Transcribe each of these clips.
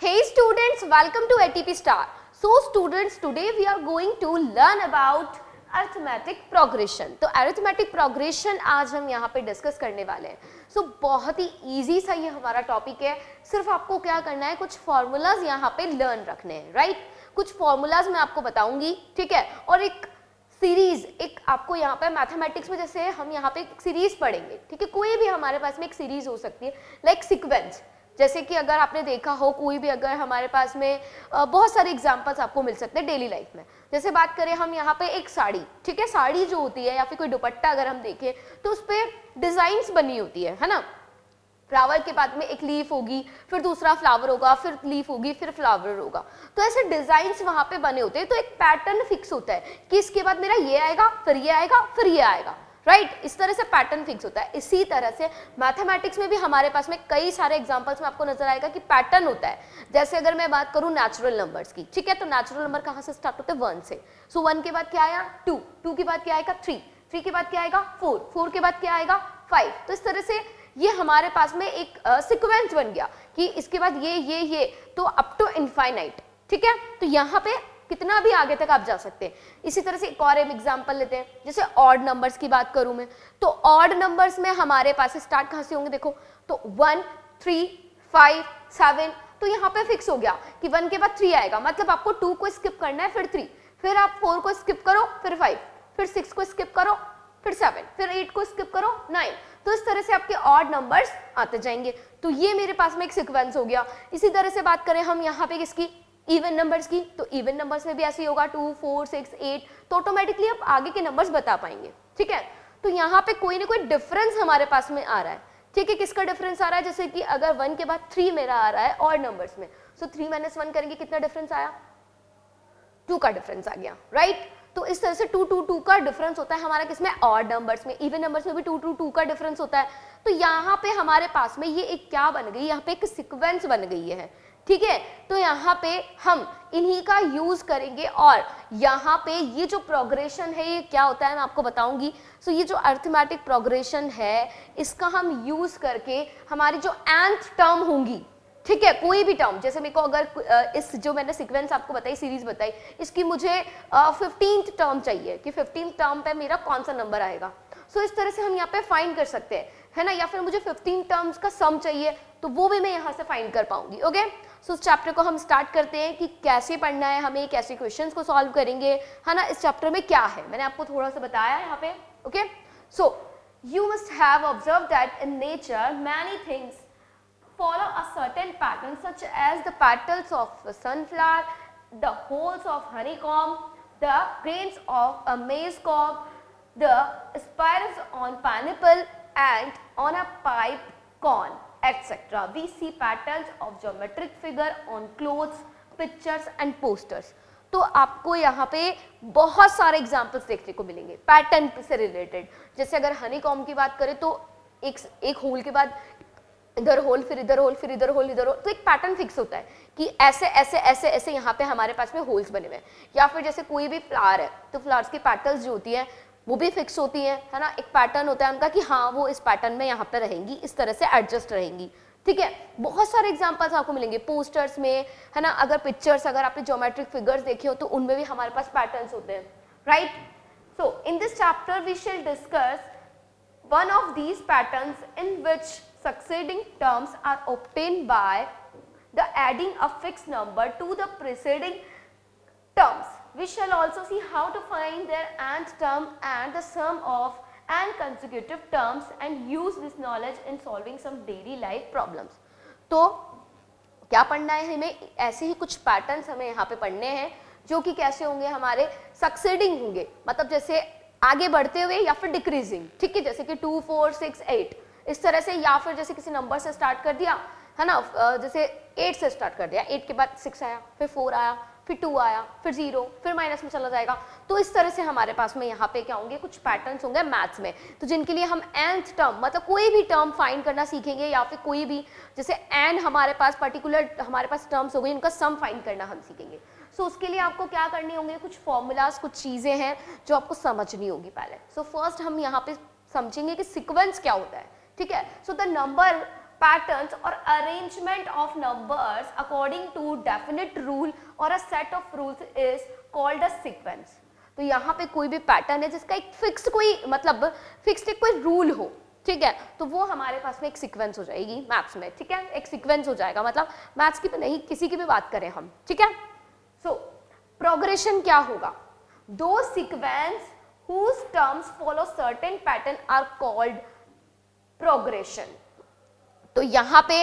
Hey students, welcome to ATP Star. So students, today we are going to learn about arithmetic progression. तो arithmetic progression आज हम यहाँ पे discuss करने वाले हैं. So बहुत ही easy सा ये हमारा टॉपिक है. सिर्फ आपको क्या करना है, कुछ फॉर्मूलाज यहाँ पे लर्न रखने हैं, राइट? कुछ फॉर्मूलाज मैं आपको बताऊंगी, ठीक है? और एक सीरीज, एक आपको यहाँ पे मैथमेटिक्स में जैसे हम यहाँ पे एक सीरीज पढ़ेंगे, ठीक है? कोई भी हमारे पास में एक सीरीज हो सकती है, लाइक सीक्वेंस. जैसे कि अगर आपने देखा हो, कोई भी अगर हमारे पास में बहुत सारे एग्जांपल्स आपको मिल सकते हैं डेली लाइफ में. जैसे बात करें हम यहाँ पे एक साड़ी, ठीक है? साड़ी जो होती है या फिर कोई दुपट्टा अगर हम देखें तो उस पर डिजाइन्स बनी होती है ना? फ्लावर के बाद में एक लीफ होगी, फिर दूसरा फ्लावर होगा, फिर लीफ होगी, फिर फ्लावर होगा. तो ऐसे डिजाइन्स वहां पे बने होते हैं. तो एक पैटर्न फिक्स होता है कि इसके बाद मेरा ये आएगा, फिर ये आएगा, फिर ये आएगा, राइट? इस तरह से पैटर्न फिक्स होता है. इसी तरह से मैथमेटिक्स में भी हमारे पास में कई सारे एग्जांपल्स में आपको नजर आएगा कि पैटर्न होता है. जैसे अगर मैं बात करूं नेचुरल नंबर्स की, ठीक है? तो नेचुरल नंबर कहां से स्टार्ट होते हैं? 1 से. सो 1 के बाद क्या आया? 2. 2 के बाद क्या आएगा? 3. 3 के बाद क्या आएगा? 4. 4 के बाद क्या आएगा? 5. तो इस तरह से ये हमारे पास में एक सीक्वेंस बन गया कि इसके बाद ये तो अप टू इनफाइनाइट, ठीक है? तो यहाँ पे कितना भी आगे तक आप जा सकते हैं. इसी तरह से एक और एग्जांपल लेते हैं. जैसे ऑड नंबर्स की बात करूं मैं, तो ऑड नंबर्स में हमारे पास स्टार्ट कहां से होंगे? देखो, तो 1, 3, 5, 7. तो यहाँ पे फिक्स हो गया कि 1 के बाद 3 आएगा, मतलब आपको 2 को स्किप करना है, फिर 3, फिर आप 4 को स्किप करो, फिर 5, फिर 6 को स्किप करो, फिर 7, फिर 8 को स्किप करो, 9. तो इस तरह से आपके ऑड नंबर्स आते जाएंगे. तो ये मेरे पास में एक सीक्वेंस हो गया. इसी तरह से बात करें हम यहाँ पे किसकी? इवन नंबर्स की. तो इवन नंबर्स में भी ऐसे ही होगा 2, 4, 6, 8. तो ऑटोमेटिकली आप आगे के नंबर्स बता पाएंगे, ठीक है? तो यहाँ पे कोई ना कोई डिफरेंस हमारे पास में आ रहा है, ठीक है? किसका डिफरेंस आ रहा है? जैसे कि अगर 1 के बाद 3 मेरा आ रहा है ऑड नंबर्स में, सो 3 - 1 करेंगे, कितना डिफरेंस आया? 2 का डिफरेंस आ गया, राइट? तो इस तरह से 2, 2, 2 का डिफरेंस होता है हमारा किसमें? ऑड नंबर्स में. इवन नंबर्स में भी 2, 2, 2 का डिफरेंस होता है. तो यहाँ पे हमारे पास में ये एक क्या बन गई? यहाँ पे एक सीक्वेंस बन गई है, ठीक है? तो यहाँ पे हम इन्हीं का यूज करेंगे और यहाँ पे ये जो प्रोग्रेशन है ये क्या होता है मैं आपको बताऊंगी. सो ये जो अरिथमेटिक प्रोग्रेशन है इसका हम यूज करके हमारी जो nth टर्म होंगी, ठीक है? कोई भी टर्म, जैसे मेरे को अगर इस जो मैंने सीक्वेंस आपको बताई, सीरीज बताई, इसकी मुझे 15th टर्म चाहिए कि 15th टर्म पे मेरा कौन सा नंबर आएगा. सो इस तरह से हम यहाँ पे फाइंड कर सकते हैं, है ना? या फिर मुझे 15 टर्म्स का सम चाहिए तो वो भी मैं यहाँ से फाइंड कर पाऊंगी. ओके, सो इस चैप्टर को हम स्टार्ट करते हैं कि कैसे पढ़ना है हमें, कैसे क्वेश्चंस को सॉल्व करेंगे, है ना? इस चैप्टर में क्या है मैंने आपको थोड़ा सा बताया यहाँ पे. Okay, so you must have observe that in nature many things follow a certain pattern, such as the petals of a sunflower, the holes of honeycomb, the grains of a maize cob, the spirals on pineapple and on a pipe corn, etc. We see patterns of geometric figure on clothes, pictures and posters. तो आपको यहाँ पे बहुत सारे examples देखने को मिलेंगे pattern से रिलेटेड. जैसे अगर हनीकॉम्ब की बात करें तो एक होल के बाद इधर होल, फिर इधर होल, फिर इधर होल, इधर होल. तो एक पैटर्न फिक्स होता है कि ऐसे ऐसे ऐसे ऐसे यहाँ पे हमारे पास में होल्स बने हुए हैं. या फिर जैसे कोई भी फ्लावर है तो फ्लावर्स की पेटल्स जो होती हैं वो भी फिक्स होती हैं, है ना? एक पैटर्न होता है उनका कि हाँ वो इस पैटर्न में यहाँ पे रहेंगी, इस तरह से एडजस्ट रहेंगी, ठीक है? बहुत सारे एग्जांपल्स आपको मिलेंगे पोस्टर्स में, है ना? अगर पिक्चर्स, अगर आपने ज्योमेट्रिक फिगर्स देखे हो तो उनमें भी हमारे पास पैटर्न्स होते हैं, right? So in this chapter we shall discuss one of these patterns in which succeeding terms are obtained by the adding a fixed number to the preceding terms. We shall also see how to find their nth term and the sum of n consecutive terms and use this knowledge in solving some daily life problems. तो क्या पढ़ना है हमें? ऐसे ही कुछ patterns हमें यहाँ पे पढ़ने हैं जो कि कैसे होंगे? हमारे सक्सेडिंग होंगे, मतलब जैसे आगे बढ़ते हुए या फिर डिक्रीजिंग, ठीक है? जैसे कि 2, 4, 6, 8 इस तरह से, या फिर जैसे किसी नंबर से स्टार्ट कर दिया, है ना? जैसे 8 से स्टार्ट कर दिया, 8 के बाद 6 आया, फिर 4 आया, फिर 2 आया, फिर 0, फिर माइनस में चला जाएगा. तो इस तरह से हमारे पास में यहाँ पे क्या होंगे? कुछ पैटर्न्स होंगे मैथ्स में, तो जिनके लिए हम nth टर्म, मतलब कोई भी टर्म फाइंड करना सीखेंगे, या फिर कोई भी जैसे n हमारे पास पर्टिकुलर हमारे पास टर्म्स हो गई, उनका सम फाइंड करना हम सीखेंगे. सो उसके लिए आपको क्या करनी होंगे? कुछ फॉर्मूलाज, कुछ चीजें हैं जो आपको समझनी होगी पहले. सो फर्स्ट हम यहाँ पे समझेंगे कि सीक्वेंस क्या होता है, ठीक है? So the number patterns or arrangement of numbers according to definite rule or a set of rules is called a sequence. तो यहाँ पे कोई भी पैटर्न है जिसका एक फिक्स्ड कोई मतलब फिक्स्ड एक कोई रूल हो, ठीक है, तो वो हमारे पास में एक सीक्वेंस हो जाएगी मैथ्स में, ठीक है, एक सीक्वेंस हो जाएगा, मतलब मैथ्स की नहीं किसी की भी बात करें हम, ठीक है। सो प्रोग्रेशन क्या होगा, दो sequence whose terms follow certain pattern are called progression। तो यहाँ पे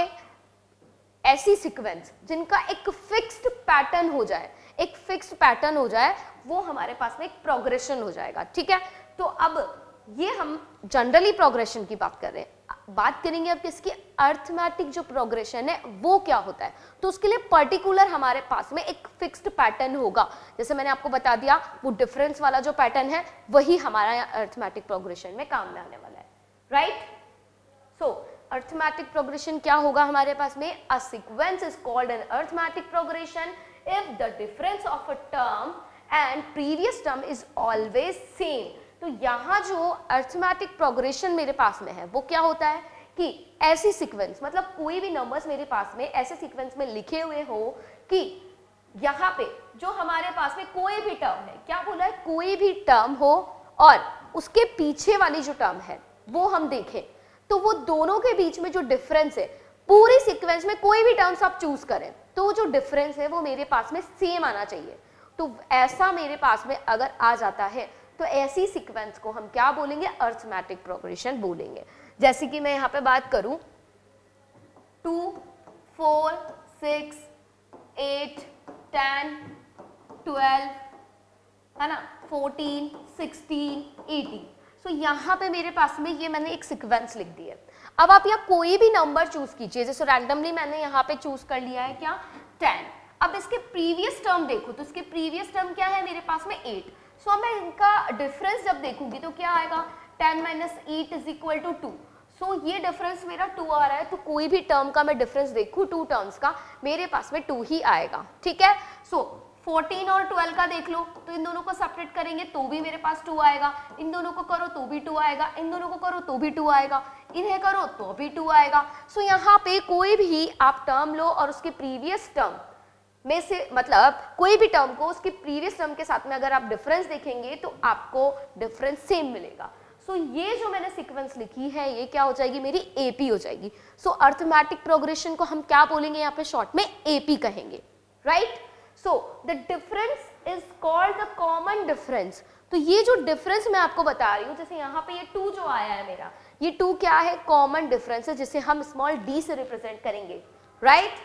ऐसी सीक्वेंस जिनका एक फिक्स्ड पैटर्न हो जाए, एक फिक्स्ड पैटर्न हो जाए, वो हमारे पास में एक प्रोग्रेशन हो जाएगा, ठीक है। तो अब ये हम जनरली प्रोग्रेशन की बात कर रहे हैं, बात करेंगे अब किसकी, अर्थमेटिक जो प्रोग्रेशन है वो क्या होता है। तो उसके लिए पर्टिकुलर हमारे पास में एक फिक्स्ड पैटर्न होगा, जैसे मैंने आपको बता दिया वो डिफरेंस वाला जो पैटर्न है वही हमारा अर्थमेटिक प्रोग्रेशन में काम में आने वाला है, राइट। सो अर्थमेटिक प्रोग्रेशन क्या होगा हमारे पास में, a sequence is called an arithmetic progression if the difference of a term and previous term is always same. तो यहाँ जो अर्थमेटिक प्रोग्रेशन मेरे पास में है वो क्या होता है कि ऐसी सीक्वेंस, मतलब कोई भी नंबर्स मेरे पास में ऐसे सीक्वेंस में लिखे हुए हो कि यहाँ पे जो हमारे पास में कोई भी टर्म है, क्या बोला है, कोई भी टर्म हो और उसके पीछे वाली जो टर्म है वो हम देखें तो वो दोनों के बीच में जो डिफरेंस है, पूरी सीक्वेंस में कोई भी टर्म्स आप चूज करें तो जो डिफरेंस है वो मेरे पास में सेम आना चाहिए। तो ऐसा मेरे पास में अगर आ जाता है तो ऐसी सीक्वेंस को हम क्या बोलेंगे, अर्थमेटिक प्रोग्रेशन बोलेंगे। जैसे कि मैं यहाँ पे बात करूं 2, 4, 6, 8, 10, 12 है ना, 14, 16, 18। सो यहाँ पे मेरे पास में ये मैंने एक सीक्वेंस लिख दी है। अब आप यहाँ कोई भी नंबर चूज कीजिए, जैसे रैंडमली मैंने यहाँ पे चूज कर लिया है क्या, 10। अब इसके प्रीवियस टर्म देखो तो इसके प्रीवियस टर्म क्या है मेरे पास में 8। सो मैं इनका डिफरेंस जब देखूंगी तो क्या आएगा, 10 - 8 = 2। सो ये डिफरेंस मेरा 2 आ रहा है, तो कोई भी टर्म का मैं डिफरेंस देखूं 2 टर्म्स का, मेरे पास में 2 ही आएगा, ठीक है। सो 14 और 12 का देख लो तो इन दोनों को सेपरेट करेंगे तो भी मेरे पास 2 आएगा, इन दोनों को करो तो भी 2 आएगा, इन दोनों को करो तो भी 2 आएगा, इन्हें करो तो भी 2 आएगा। सो यहाँ पे कोई भी आप टर्म लो और उसके प्रीवियस टर्म में से, मतलब कोई भी टर्म को उसके प्रीवियस टर्म के साथ में अगर आप डिफरेंस देखेंगे तो आपको डिफरेंस सेम मिलेगा। सो ये जो मैंने सीक्वेंस लिखी है ये क्या हो जाएगी, मेरी एपी हो जाएगी। सो अर्थमेटिक प्रोग्रेशन को हम क्या बोलेंगे, यहाँ पे शॉर्ट में एपी कहेंगे, right. So the difference is called the common difference. तो ये जो डिफरेंस मैं आपको बता रही हूँ, जैसे यहाँ पे ये 2 जो आया है मेरा, ये 2 क्या है, कॉमन डिफरेंस है, जिसे हम स्मॉल d से रिप्रेजेंट करेंगे, right.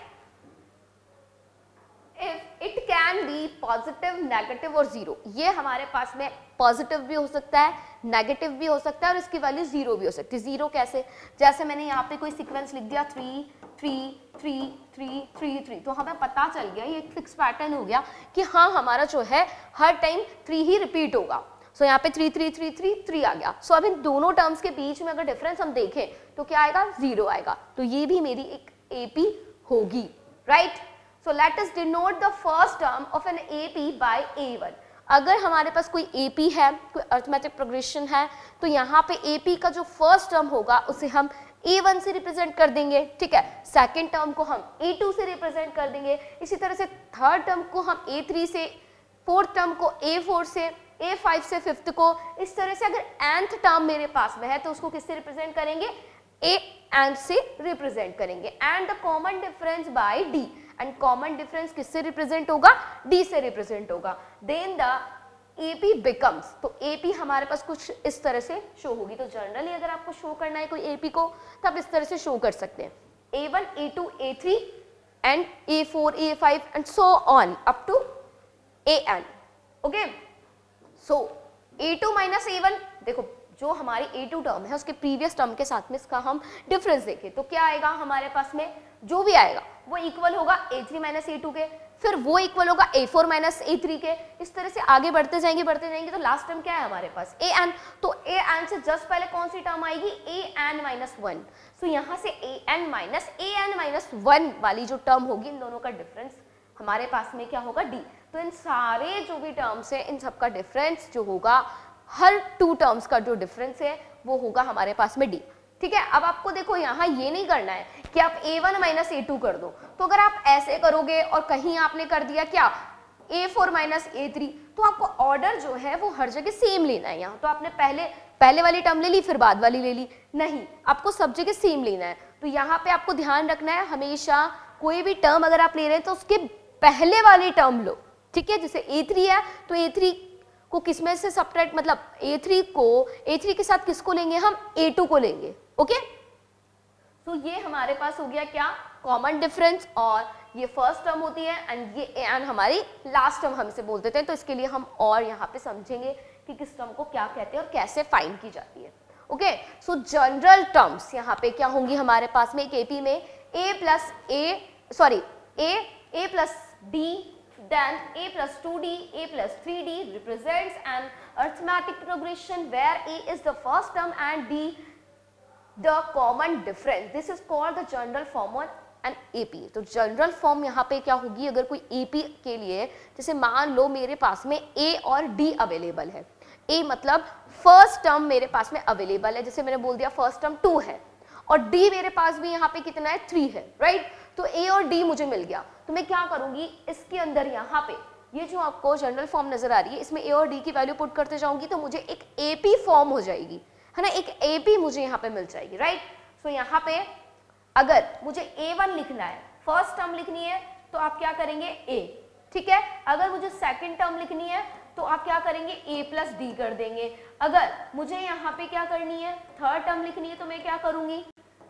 If it can be positive, negative और 0, ये हमारे पास में पॉजिटिव भी हो सकता है, नेगेटिव भी हो सकता है और इसकी वैल्यू 0 भी हो सकती है। 0 कैसे, जैसे मैंने यहाँ पे कोई सीक्वेंस लिख दिया 3, 3, 3, 3, 3, 3, तो हमें पता चल गया, ये एक फिक्स पैटर्न हो गया कि हाँ हमारा जो है हर टाइम 3 ही रिपीट होगा। सो यहाँ पे 3, 3, 3, 3, 3 आ गया। सो अब इन दोनों टर्म्स के बीच में अगर डिफरेंस हम देखें तो क्या आएगा, 0 आएगा। तो ये भी मेरी एक एपी होगी, right. So let us denote the first term of an AP by A1। अगर हमारे पास कोई AP है, कोई अर्थमेटिक प्रोग्रेशन है, तो यहाँ पे AP का जो फर्स्ट टर्म होगा उसे हम A1 से रिप्रेजेंट कर देंगे, ठीक है। सेकंड टर्म को हम A2 से रिप्रेजेंट कर देंगे, इसी तरह से थर्ड टर्म को हम A3 से, फोर्थ टर्म को A4 से, A5 से फिफ्थ को, इस तरह से। अगर nth टर्म मेरे पास में है तो उसको किससे रिप्रेजेंट करेंगे, A से रिप्रेजेंट करेंगे। And the common difference by D, and common difference किससे रिप्रेजेंट होगा, D से रिप्रेजेंट होगा। देन द AP बिकम्स, तो AP हमारे पास कुछ इस तरह से शो होगी। तो जनरली अगर आपको शो करना है कोई AP को तो आप इस तरह से शो कर सकते हैं, A1, A2, A3 and A4, A5 and so on up to AN, okay. So A2 - A1, देखो जो हमारी A2 टर्म है उसके प्रीवियस टर्म के साथ में इसका हम डिफरेंस देखें तो क्या आएगा हमारे पास में, जो भी आएगा वो इक्वल होगा A3 - A2 के, फिर वो इक्वल होगा A4 - A3 के। इस तरह से आगे बढ़ते जाएंगे तो लास्ट टर्म क्या है हमारे पास, AN। तो AN से जस्ट पहले कौन सी टर्म आएगी, AN - 1। सो यहाँ से AN - 1 वाली जो टर्म होगी, इन दोनों का डिफरेंस हमारे पास में क्या होगा, D। तो इन सारे जो भी टर्म्स है इन सबका डिफरेंस जो होगा, हर 2 टर्म्स का जो डिफरेंस है वो होगा हमारे पास में D। ठीक है। अब आपको देखो यहाँ ये नहीं करना है कि आप a1 माइनस a2 कर दो, तो अगर आप ऐसे करोगे और कहीं आपने कर दिया क्या a4 माइनस a3, तो आपको ऑर्डर जो है वो हर जगह सेम लेना है। यहाँ तो आपने पहले वाली टर्म ले ली फिर बाद वाली ले ली, नहीं, आपको सब जगह सेम लेना है। तो यहाँ पे आपको ध्यान रखना है हमेशा कोई भी टर्म अगर आप ले रहे हैं तो उसके पहले वाली टर्म लो, ठीक है। जैसे a3 है तो a3 को किसमें से सब्ट्रैक्ट, मतलब a3 के साथ किसको लेंगे हम, a2 को लेंगे, ओके। तो ये हमारे पास हो गया क्या, कॉमन डिफरेंस, और ये फर्स्ट टर्म होती है एंड ये एंड हमारी लास्ट टर्म हम इसे बोल देते हैं। तो इसके लिए हम और यहाँ पे समझेंगे कि किस टर्म को क्या कहते हैं और कैसे फाइंड की जाती है, ओके। सो जनरल टर्म्स यहाँ पे क्या होंगी हमारे पास में, एक एपी में a plus d then a plus 2d, a plus 3d represents an arithmetic progression where a is the first term and d the common difference. This is called the general form of an AP. तो general form यहाँ पे क्या होगी, अगर कोई AP के लिए, जैसे मान लो मेरे पास में A और D अवेलेबल है, A मतलब फर्स्ट टर्म मेरे पास में अवेलेबल है, जैसे मैंने बोल दिया फर्स्ट टर्म 2 है और D मेरे पास भी यहाँ पे कितना है 3 है, राइट। तो A और D मुझे मिल गया, तो मैं क्या करूंगी, इसके अंदर यहाँ पे ये जो आपको जनरल फॉर्म नजर आ रही है इसमें A और D की वैल्यू पुट करते जाऊंगी तो मुझे एक AP फॉर्म हो जाएगी, है ना, एक AP मुझे यहाँ पे मिल जाएगी, राइट। सो यहाँ पे अगर मुझे A1 लिखना है, फर्स्ट टर्म लिखनी है, तो आप क्या करेंगे A, ठीक है। अगर मुझे सेकंड टर्म लिखनी है तो आप क्या करेंगे A प्लस D कर देंगे। अगर मुझे यहाँ पे क्या करनी है, थर्ड टर्म लिखनी है, तो मैं क्या करूंगी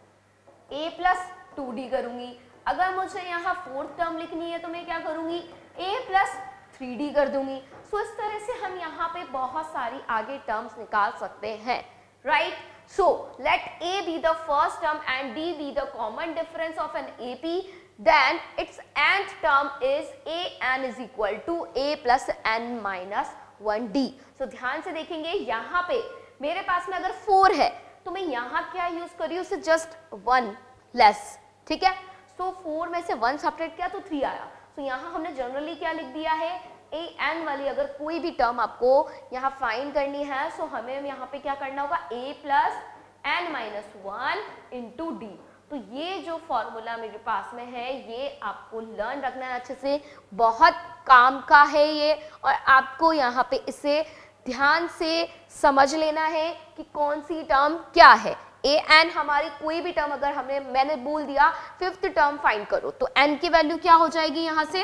A प्लस 2D करूंगी। अगर मुझे यहाँ फोर्थ टर्म लिखनी है तो मैं क्या करूंगी A प्लस 3D कर दूंगी। सो इस तरह से हम यहाँ पे बहुत सारी आगे टर्म्स निकाल सकते हैं, right. So let A be the first term and D be the common difference of an AP, then its nth term is an is equal to A plus n minus 1D। So ध्यान से देखेंगे यहाँ पे मेरे पास में अगर 4 है तो मैं यहाँ क्या यूज करी हूँ, उससे जस्ट 1 लेस, ठीक है। सो 4 में से 1 सब्ट्रैक्ट किया तो 3 आया। सो यहाँ हमने जनरली क्या लिख दिया है, ए एन वाली अगर कोई भी टर्म आपको यहाँ फाइंड करनी है सो हमें यहाँ पे क्या करना होगा, a plus n minus 1 into d. तो ये जो फॉर्मूला मेरे पास में है ये आपको लर्न रखना है अच्छे से, बहुत काम का है ये, और आपको यहाँ पे इसे ध्यान से समझ लेना है कि कौन सी टर्म क्या है। ए एन हमारी कोई भी टर्म अगर मैंने बोल दिया फिफ्थ टर्म फाइंड करो तो एन की वैल्यू क्या हो जाएगी, यहाँ से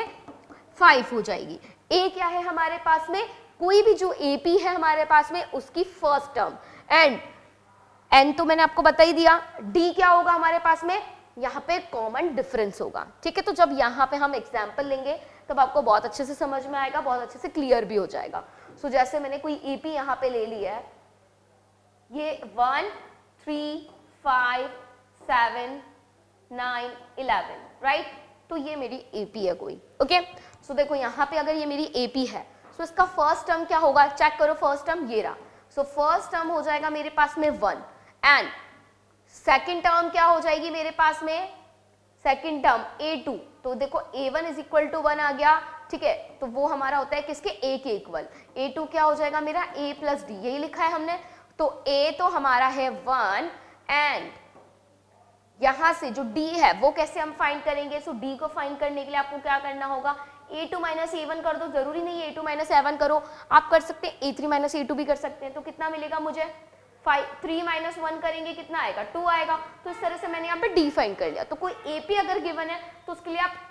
5 हो जाएगी। ए क्या है हमारे पास में, कोई भी जो एपी है हमारे पास में उसकी फर्स्ट टर्म, एंड एन तो मैंने आपको बता ही दिया। डी क्या होगा हमारे पास में, यहाँ पे कॉमन डिफरेंस होगा, ठीक है। तो जब यहाँ पे हम एग्जाम्पल लेंगे तब आपको बहुत अच्छे से समझ में आएगा, बहुत अच्छे से क्लियर भी हो जाएगा। सो जैसे मैंने कोई एपी यहाँ पे ले लिया है, ये 1 3 5 7 9 11, राइट। तो ये मेरी एपी है कोई, ओके। सो देखो यहाँ पे अगर ये मेरी एपी है सो इसका फर्स्ट टर्म क्या होगा, चेक करो, फर्स्ट टर्म ये रहा। सो फर्स्ट टर्म हो जाएगा मेरे पास में 1 एंड सेकेंड टर्म क्या हो जाएगी मेरे पास में, सेकेंड टर्म a2। तो देखो a1 इज इक्वल टू 1 आ गया, ठीक है। तो वो हमारा होता है किसके, a के इक्वल। a2 क्या हो जाएगा मेरा, a प्लस डी, यही लिखा है हमने। तो a तो हमारा है 1 एंड यहां से जो d है वो कैसे हम फाइंड करेंगे। सो d को फाइंड करने के लिए आपको क्या करना होगा, a2 माइनस a1 कर दो, जरूरी नहीं है a2 माइनस a1 करो, आप कर सकते हैं a3 माइनस a2 भी कर सकते हैं। तो कितना मिलेगा मुझे, 3 माइनस 1 करेंगे कितना आएगा, 2 आएगा। तो इस तरह से मैंने यहाँ पे d फाइंड कर लिया। तो कोई एपी अगर गिवन है तो उसके लिए आप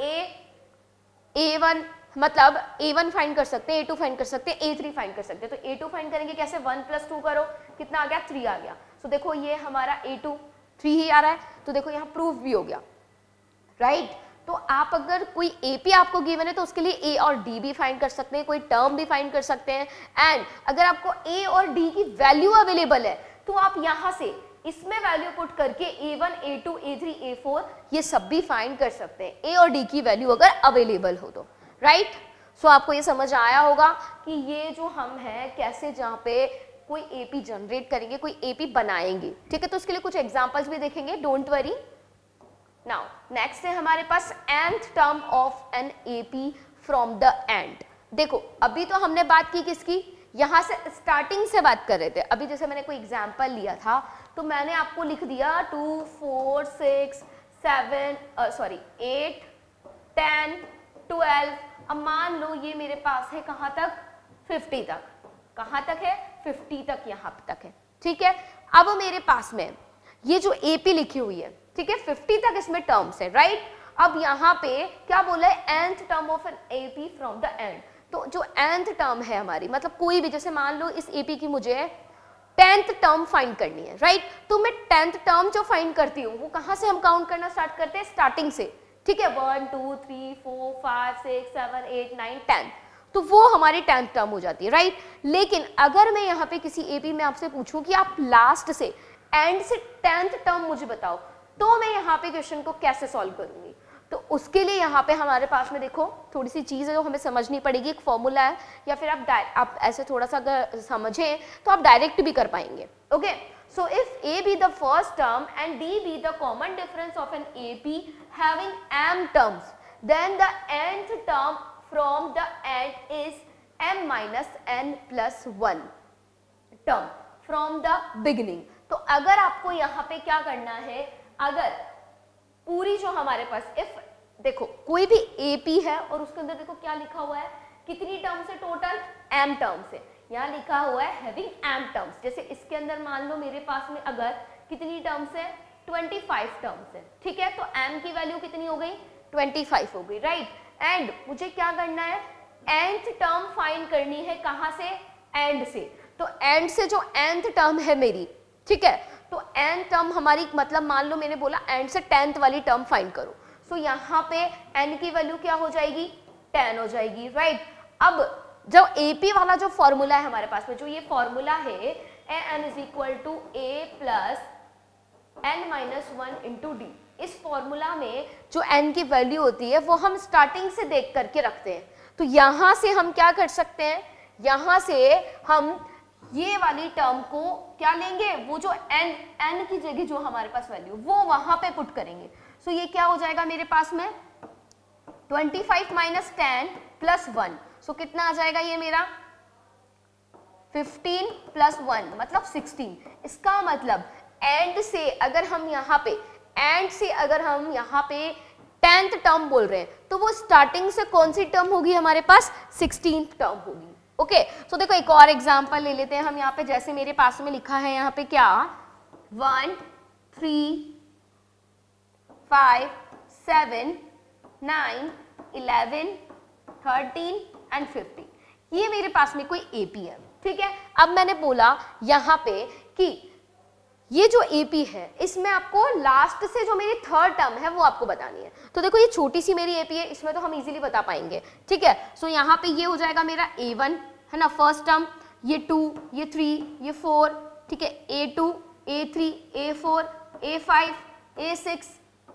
a1 मतलब a1 फाइंड कर सकते हैं, a2 फाइंड कर सकते हैं, a3 फाइंड कर सकते हैं। तो a2 फाइंड करेंगे कैसे, 1 प्लस 2 करो, कितना आ गया, 3 आ गया। सो देखो ये हमारा a2 3 ही आ रहा है, तो देखो यहाँ प्रूफ भी हो गया, राइट। तो आप अगर कोई एपी आपको गिवन है तो उसके लिए ए और डी भी फाइंड कर सकते हैं, कोई टर्म भी फाइंड कर सकते हैं। एंड अगर आपको ए और डी की वैल्यू अवेलेबल है तो आप यहाँ से इसमें वैल्यू पुट करके a1 a2 a3 a4 ये सब भी फाइंड कर सकते हैं, ए और डी की वैल्यू अगर अवेलेबल हो तो, राइट। सो आपको ये समझ आया होगा कि ये जो हम हैं कैसे जहाँ पे कोई एपी जनरेट करेंगे, कोई एपी बनाएंगे, ठीक है। तो उसके लिए कुछ एग्जांपल्स भी देखेंगे, डोंट वरी। नाउ नेक्स्ट है हमारे पास nth term of an AP from the end. देखो अभी तो हमने बात की किसकी, यहाँ से स्टार्टिंग से बात कर रहे थे। अभी जैसे मैंने कोई एग्जाम्पल लिया था तो मैंने आपको लिख दिया 2 4 6 7 8 10 12। अब मान लो ये मेरे पास है कहाँ तक, 50 तक। कहाँ तक है, 50 तक, यहाँ तक है, ठीक है। अब मेरे पास में ये जो AP लिखी हुई है, ठीक है, 50 तक इसमें टर्म्स है, राइट। अब यहाँ पे क्या बोला है, nth term of an AP from the end. तो जो nth टर्म है हमारी, मतलब कोई भी, जैसे मान लो इस AP की मुझे 10th टर्म फाइंड करनी है, राइट। तो मैं 10th टर्म जो फाइंड करती हूँ वो कहाँ से हम काउंट करना स्टार्ट करते हैं, स्टार्टिंग से, ठीक है। 1 2 3 4 5 6 7 8 9 10, तो वो हमारी 10th टर्म हो जाती है, राइट। लेकिन अगर मैं यहाँ पे किसी AP में आपसे पूछूं कि आप लास्ट से एंड से 10th टर्म मुझे बताओ, तो मैं यहाँ पे क्वेश्चन को कैसे सॉल्व करूंगी। तो उसके लिए यहाँ पे हमारे पास में देखो थोड़ी सी चीज़ है जो हमें समझनी पड़ेगी। एक फॉर्मूला है, या फिर आप ऐसे थोड़ा सा अगर समझें तो आप डायरेक्ट भी कर पाएंगे। Okay, so if A be the first term and D be the common difference of an AP having m terms, then the nth term from the end is m minus n plus 1 term from the beginning। तो अगर आपको यहाँ पे क्या करना है, अगर पूरी जो हमारे पास इफ देखो कोई भी AP है और उसके अंदर देखो क्या लिखा हुआ है, कितनी टर्म्स है टोटल, m टर्म्स है। यहाँ लिखा हुआ है हैविंग m टर्म्स। जैसे इसके अंदर मान लो मेरे पास में अगर कितनी टर्म्स है, 25 टर्म्स है, ठीक है। तो m की वैल्यू कितनी हो गई, 25 हो गई, राइट। एंड मुझे क्या करना है, nth टर्म फाइंड करनी है, कहाँ से, एंड से। तो एंड से जो nth टर्म है मेरी, ठीक है, तो n टर्म हमारी, मतलब मान लो मैंने बोला एंड से 10th वाली टर्म फाइंड करो। सो यहाँ पे n की वैल्यू क्या हो जाएगी, 10 हो जाएगी, राइट। अब जब AP वाला जो फॉर्मूला है हमारे पास में, जो ये फॉर्मूला है n is equal to a plus n minus 1 into d, इस फॉर्मूला में जो n की वैल्यू होती है वो हम स्टार्टिंग से देख करके रखते हैं। तो यहाँ से हम क्या कर सकते हैं, यहाँ से हम ये वाली टर्म को क्या लेंगे, वो जो n की जगह जो हमारे पास वैल्यू वो वहां पे पुट करेंगे। सो ये क्या हो जाएगा मेरे पास में, 25 माइनस 10 प्लस 1। सो कितना आ जाएगा ये मेरा, 15 प्लस 1 मतलब 16। इसका मतलब एंड से अगर हम यहाँ पे अगर हम यहाँ पे 10th टर्म बोल रहे हैं तो वो स्टार्टिंग से कौन सी टर्म होगी हमारे पास, 16th टर्म होगी। ओके, सो देखो एक और एग्जांपल ले लेते हैं हम यहाँ पे। जैसे मेरे पास में लिखा है यहाँ पे क्या, 1 3 5 7 9 11 13 एंड 50, ये मेरे पास में कोई AP है, ठीक है। अब मैंने बोला यहाँ पे कि ये जो AP है इसमें आपको लास्ट से जो मेरी 3rd टर्म है वो आपको बतानी है। तो देखो ये छोटी सी मेरी AP है, इसमें तो हम इजीली बता पाएंगे, ठीक है। सो यहाँ पे ये हो जाएगा मेरा A1 है ना, फर्स्ट टर्म, ये 2 ये 3 ये 4, ठीक है, A2 A3 A4 A5 A6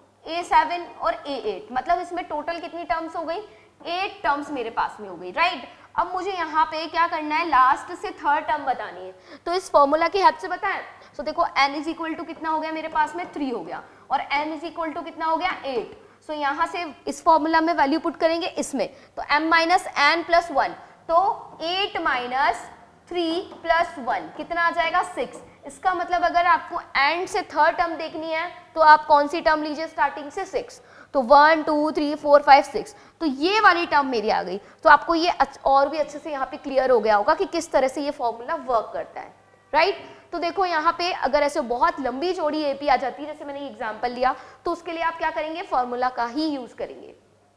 A7 और A8, मतलब इसमें टोटल कितनी टर्म्स हो गई, 8 टर्म्स मेरे पास में हो गई, राइट। अब मुझे यहाँ पे क्या करना है, लास्ट से 3rd टर्म बतानी है। तो इस फॉर्मूला की हेल्प से बताएं। सो देखो n इज इक्वल टू कितना हो गया मेरे पास में, 3 हो गया, और n इज इक्वल टू कितना हो गया, 8। सो यहाँ से इस फॉर्मूला में वैल्यू पुट करेंगे इसमें, तो m माइनस n प्लस 1, तो 8 माइनस 3 प्लस 1 कितना आ जाएगा, 6। इसका मतलब अगर आपको एंड से 3rd टर्म देखनी है तो आप कौन सी टर्म लीजिए, स्टार्टिंग से 6। तो 1 2 3 4 5 6, तो ये वाली टर्म मेरी आ गई। तो आपको ये और भी अच्छे से यहाँ पे क्लियर हो गया होगा कि किस तरह से ये फॉर्मूला वर्क करता है, राइट। तो देखो यहाँ पे अगर ऐसे बहुत लंबी चौड़ी AP आ जाती है, जैसे मैंने एग्जांपल लिया, तो उसके लिए आप क्या करेंगे, फॉर्मूला का ही यूज करेंगे।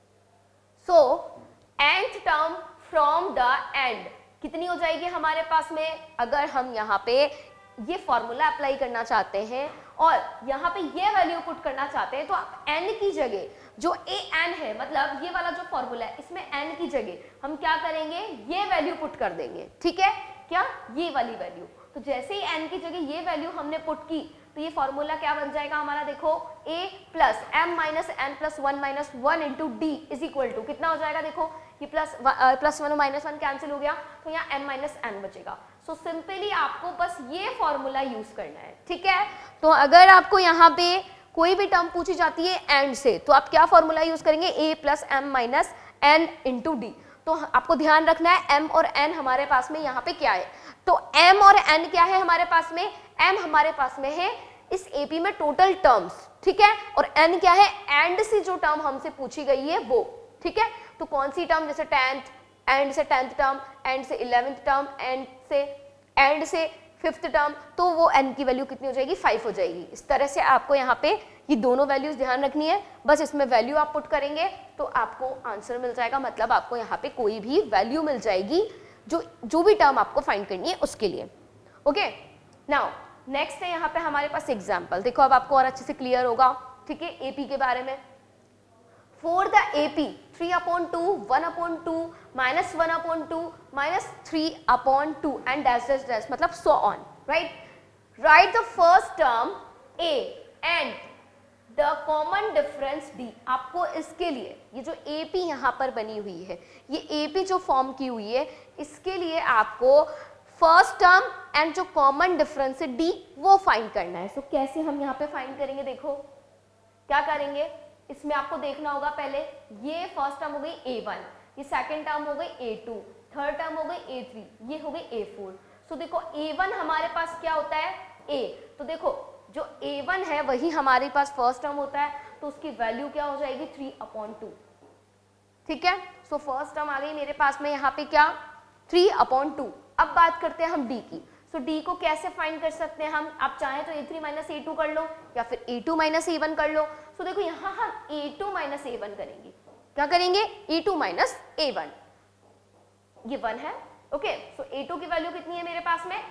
सो nth term from the end कितनी हो जाएगी हमारे पास में, अगर हम यहाँ पे ये फॉर्मूला अप्लाई करना चाहते हैं और यहाँ पे ये वैल्यू पुट करना चाहते हैं, तो आप n की जगह जो an है, मतलब ये वाला जो फॉर्मूला है इसमें n की जगह हम क्या करेंगे, ये वैल्यू पुट कर देंगे, ठीक है, क्या, ये वाली वैल्यू। तो जैसे ही n की जगह ये वैल्यू हमने पुट की तो ये फॉर्मूला क्या बन जाएगा हमारा, देखो a plus m minus n plus 1 minus 1 into D is equal to कितना हो जाएगा, देखो ये प्लस 1 माइनस 1 कैंसिल हो गया, तो यहाँ m माइनस n बचेगा। सो सिंपली आपको बस ये फॉर्मूला यूज करना है, ठीक है। तो अगर आपको यहाँ पे कोई भी टर्म पूछी जाती है एंड से, तो आप क्या फॉर्मूला यूज करेंगे, a plus m minus n into d. तो आपको ध्यान रखना है m और n हमारे पास में यहाँ पे क्या है, तो m और n क्या है हमारे पास में, m हमारे पास में है इस AP में टोटल टर्म्स, ठीक है, और n क्या है, एंड से जो टर्म हमसे पूछी गई है वो, ठीक है। तो कौन सी टर्म, जैसे 10th, एंड से 10th टर्म, एंड से 11th टर्म, एंड से 5th टर्म, तो वो n की वैल्यू कितनी हो जाएगी, 5 हो जाएगी। इस तरह से आपको यहाँ पे ये दोनों वैल्यूज ध्यान रखनी है, बस इसमें वैल्यू आप पुट करेंगे तो आपको आंसर मिल जाएगा, मतलब आपको यहाँ पे कोई भी वैल्यू मिल जाएगी जो भी टर्म आपको फाइंड करनी है उसके लिए। ओके, नाउ नेक्स्ट है यहाँ पे हमारे पास एग्जाम्पल, देखो अब आपको और अच्छे से क्लियर होगा, ठीक है, AP के बारे में। For the AP 3/2, 1/2, -1/2, -3/2 and dash मतलब so on, right? Write the first term A and the common difference D। आपको इसके लिए ये जो AP यहाँ पर बनी हुई है, ये AP जो फॉर्म की हुई है, इसके लिए आपको फर्स्ट टर्म एंड जो कॉमन डिफरेंस है D वो फाइंड करना है। तो कैसे हम यहाँ पे फाइंड करेंगे, देखो क्या करेंगे, इसमें आपको देखना होगा पहले ये फर्स्ट टर्म हो गई A1, ये सेकंड टर्म हो गई A2, थर्ड टर्म हो गई A3, ये हो गई A4। सो देखो A1 हमारे पास क्या होता है A, तो देखो जो A1 है वही हमारे पास फर्स्ट टर्म होता है, तो उसकी वैल्यू क्या हो जाएगी 3/2, ठीक है। सो फर्स्ट टर्म आ गई मेरे पास में यहाँ पे क्या 3/2। अब बात करते हैं हम D की। सो D को कैसे फाइंड कर सकते हैं हम, आप चाहें तो A3 - A2 कर लो या फिर A2 - A1 कर लो। सो देखो यहाँ हम A2 - A1 करेंगे, क्या करेंगे A2 - A1, ये 1 है, ओके। सो A2 की वैल्यू कितनी है मेरे पास में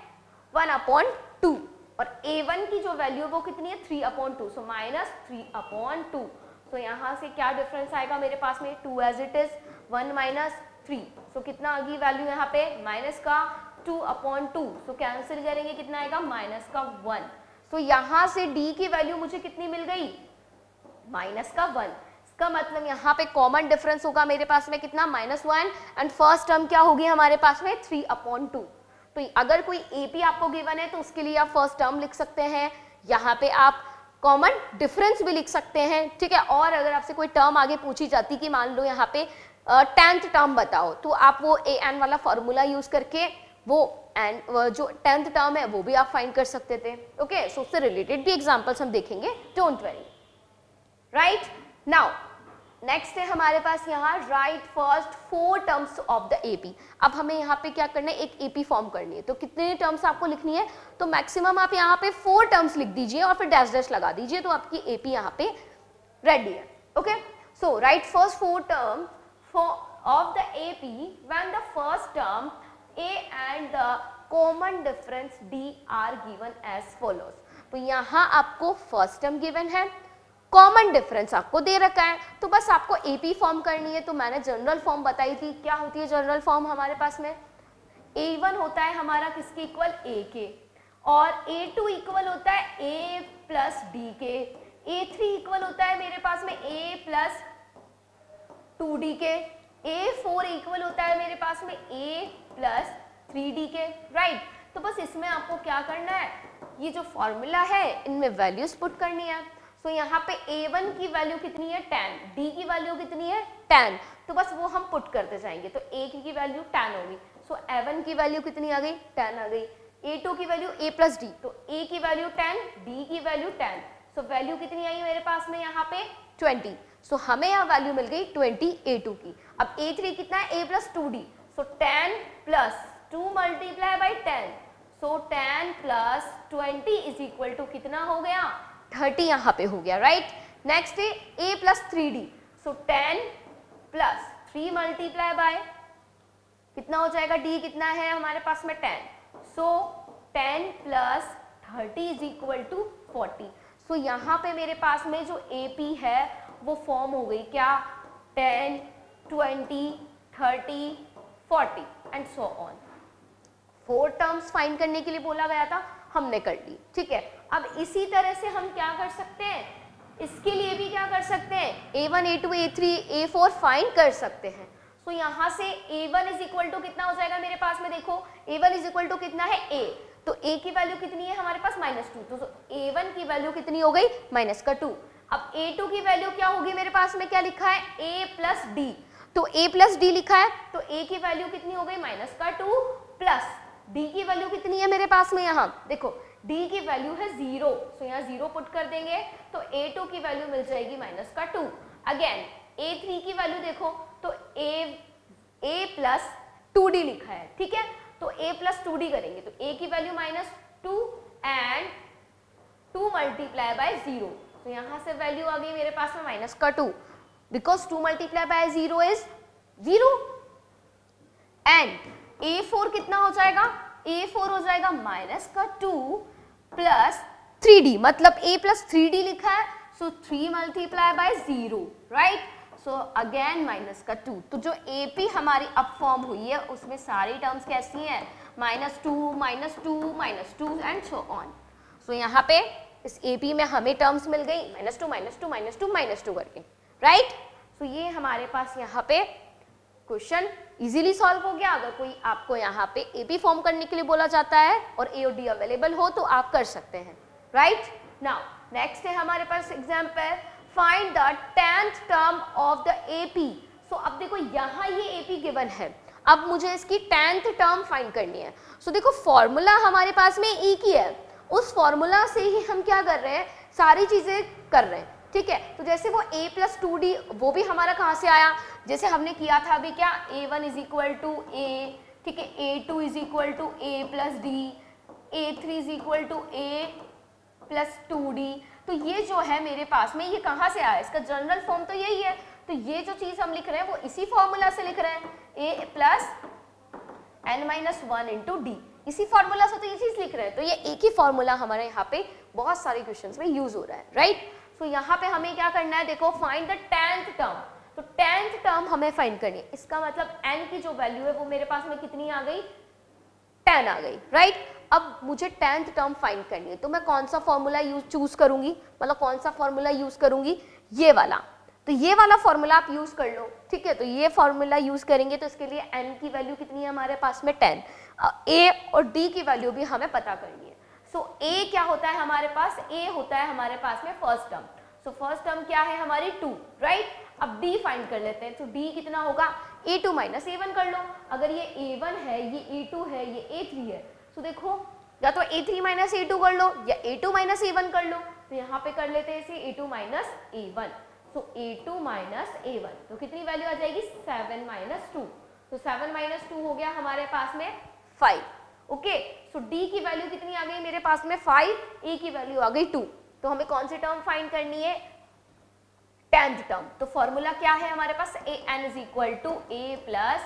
1/2 और A1 की जो वैल्यू वो कितनी है 3/2, सो -3/2। सो यहाँ से क्या डिफरेंस आएगा मेरे पास में 2 एज इट इज 1 - 3, सो कितना आ गई वैल्यू यहाँ पे माइनस का 2/2, सो कैंसिल करेंगे कितना आएगा -1। सो यहाँ से D की वैल्यू मुझे कितनी मिल गई -1। इसका मतलब यहाँ पे कॉमन डिफरेंस होगा मेरे पास में कितना -1 एंड फर्स्ट टर्म क्या होगी हमारे पास में 3/2। तो अगर कोई AP आपको गिवन है तो उसके लिए आप फर्स्ट टर्म लिख सकते हैं, यहाँ पे आप कॉमन डिफरेंस भी लिख सकते हैं, ठीक है। और अगर आपसे कोई टर्म आगे पूछी जाती कि मान लो यहाँ पे 10th टर्म बताओ, तो आप वो AN वाला फॉर्मूला यूज करके वो जो 10th टर्म है वो भी आप फाइंड कर सकते थे, ओके। सो उससे रिलेटेड भी एग्जांपल्स हम देखेंगे, don't worry, right. Now next है हमारे पास यहाँ write first 4 terms of the AP। अब हमें यहाँ पे क्या करना है, एक AP फॉर्म करनी है, तो कितने टर्म्स आपको लिखनी है, तो मैक्सिमम आप यहाँ पे 4 टर्म्स लिख दीजिए और फिर डैश डैश लगा दीजिए, तो आपकी AP यहाँ पे रेडी है, okay. So write first 4 term of the AP when the first term A and the common difference D are given as follows। तो यहाँ आपको फर्स्ट टर्म गिवन है, कॉमन डिफरेंस आपको दे रखा है, तो बस आपको AP फॉर्म करनी है। तो मैंने जनरल फॉर्म बताई थी, क्या होती है जनरल फॉर्म हमारे पास में, A1 होता है हमारा किसके इक्वल A के, और A2 इक्वल होता है A प्लस D के, A3 इक्वल होता है मेरे पास में A प्लस 2D के, A4 इक्वल होता है मेरे पास में A प्लस 3D के, राइट। तो बस इसमें आपको क्या करना है, ये जो फॉर्मूला है इनमें वैल्यूज पुट करनी है। सो यहाँ पे A1 की वैल्यू कितनी है 10, D की वैल्यू कितनी है 10, तो बस वो हम पुट करते जाएंगे। तो A की वैल्यू 10 होगी, सो A1 की वैल्यू कितनी आ गई 10 आ गई, A2 की वैल्यू A प्लस D, तो A की वैल्यू 10, D की वैल्यू 10, सो वैल्यू कितनी आई मेरे पास में यहाँ पे 20। सो हमें यहाँ वैल्यू मिल गई 20 A2 की। अब A3 कितना है A plus 2D, so 10 plus 2 multiply by 10, so 10 plus 20 is equal to कितना हो गया 30 यहाँ पे हो गया, राइट। नेक्स्ट है A plus 3D, so 10 plus 3 multiply by कितना हो जाएगा D कितना है हमारे पास में 10, so 10 plus 30 is equal to 40। So यहाँ पे मेरे पास में जो AP है वो फॉर्म हो गई क्या 10, 20, 30, 40 and so on. 4 terms find करने के लिए बोला गया था, हमने कर ली, ठीक है। अब इसी तरह से हम क्या कर सकते हैं, इसके लिए भी क्या कर सकते हैं A1, A2, A3, A4 find कर सकते हैं। सो यहाँ से A1 इज इक्वल टू कितना हो जाएगा मेरे पास में, देखो A1 इज इक्वल टू कितना है A, तो A की वैल्यू कितनी है हमारे पास -2, तो A1 की वैल्यू कितनी हो गई -2। अब A2 की वैल्यू क्या होगी मेरे पास में, क्या लिखा है A प्लस D, तो a प्लस डी लिखा है, तो a की वैल्यू कितनी हो गई -2 प्लस d की वैल्यू कितनी है मेरे पास में, यहाँ देखो d की वैल्यू है 0, तो यहाँ 0 पुट कर देंगे तो a2 की वैल्यू मिल जाएगी -2। अगेन a3 की वैल्यू देखो तो a प्लस 2d लिखा है, ठीक है, तो a प्लस 2d करेंगे तो a की वैल्यू -2 एंड 2 मल्टीप्लाई बाय 0, तो यहाँ से वैल्यू आ गई मेरे पास में -2 because 2 multiply by 0 is 0 and a4 कितना हो जाएगा, a4 हो जाएगा -2 प्लस 3d, मतलब a प्लस 3d लिखा है, so 3 multiply by 0, right, so again -2। तो जो AP हमारी अब फॉर्म हुई है उसमें सारी टर्म्स कैसी हैं, -2 एंड सो ऑन। सो यहाँ पे इस AP में हमें टर्म्स मिल गई -2 करके, राइट। सो ये हमारे पास यहाँ पे क्वेश्चन इजीली सॉल्व हो गया। अगर कोई आपको यहाँ पे AP फॉर्म करने के लिए बोला जाता है और A और D अवेलेबल हो तो आप कर सकते हैं, राइट। नाउ नेक्स्ट है हमारे पास example, find the 10th term of the AP। सो अब देखो यहाँ ये AP गिवन है, अब मुझे इसकी 10th टर्म फाइंड करनी है। सो देखो फॉर्मूला हमारे पास में एक ही है, उस फॉर्मूला से ही हम क्या कर रहे हैं, सारी चीजें कर रहे हैं, ठीक है। तो जैसे वो a प्लस 2d वो भी हमारा कहाँ से आया, जैसे हमने किया था अभी क्या, a1 is equal to a, ठीक है, a2 is equal to a plus d, a3 is equal to a plus 2d। तो ये जो है मेरे पास में ये कहाँ से आया, इसका जनरल फॉर्म तो यही है, तो ये जो चीज हम लिख रहे हैं वो इसी फॉर्मूला से लिख रहे हैं, a plus n-1 into d, इसी फॉर्मूला से तो ये चीज लिख रहे हैं। तो ये एक ही फॉर्मूला हमारे यहाँ पे बहुत सारे क्वेश्चंस में यूज हो रहा है, राइट। सो यहाँ पे हमें क्या करना है, देखो फाइंड द 10th टर्म, तो 10th टर्म हमें फाइंड करनी है। इसका मतलब n की जो वैल्यू है वो मेरे पास में कितनी आ गई, 10 आ गई, राइट। अब मुझे 10th टर्म फाइंड करनी है, तो मैं कौन सा फॉर्मूला चूज करूंगी, मतलब कौन सा फॉर्मूला यूज करूंगी, ये वाला। तो ये वाला फॉर्मूला आप यूज कर लो, ठीक है। तो ये फॉर्मूला यूज करेंगे तो इसके लिए n की वैल्यू कितनी है हमारे पास में 10, a और d की वैल्यू भी हमें पता करनी है। सो a क्या होता है हमारे पास, a होता है हमारे पास में first term, so first term क्या है हमारी 2, राइट। अब d फाइंड कर लेते हैं, तो d कितना होगा, a2 माइनस a1 कर लो। अगर ये a1 है, ये a2 है, ये a3 है, तो देखो या तो a3 माइनस a2 कर लो या a2 माइनस a1 कर लो। तो यहाँ पे कर लेते हैं इसे a2 माइनस a1, तो a2 माइनस a1, तो कितनी वैल्यू आ जाएगी 7 माइनस 2, तो 7 माइनस 2 हो गया हमारे पास में 5, ओके। सो d की वैल्यू कितनी आ गई मेरे पास में 5, a की वैल्यू आ गई 2, तो हमें कौन सी टर्म फाइंड करनी है, 10th टर्म। तो फॉर्मूला क्या है हमारे पास, an is equal to a plus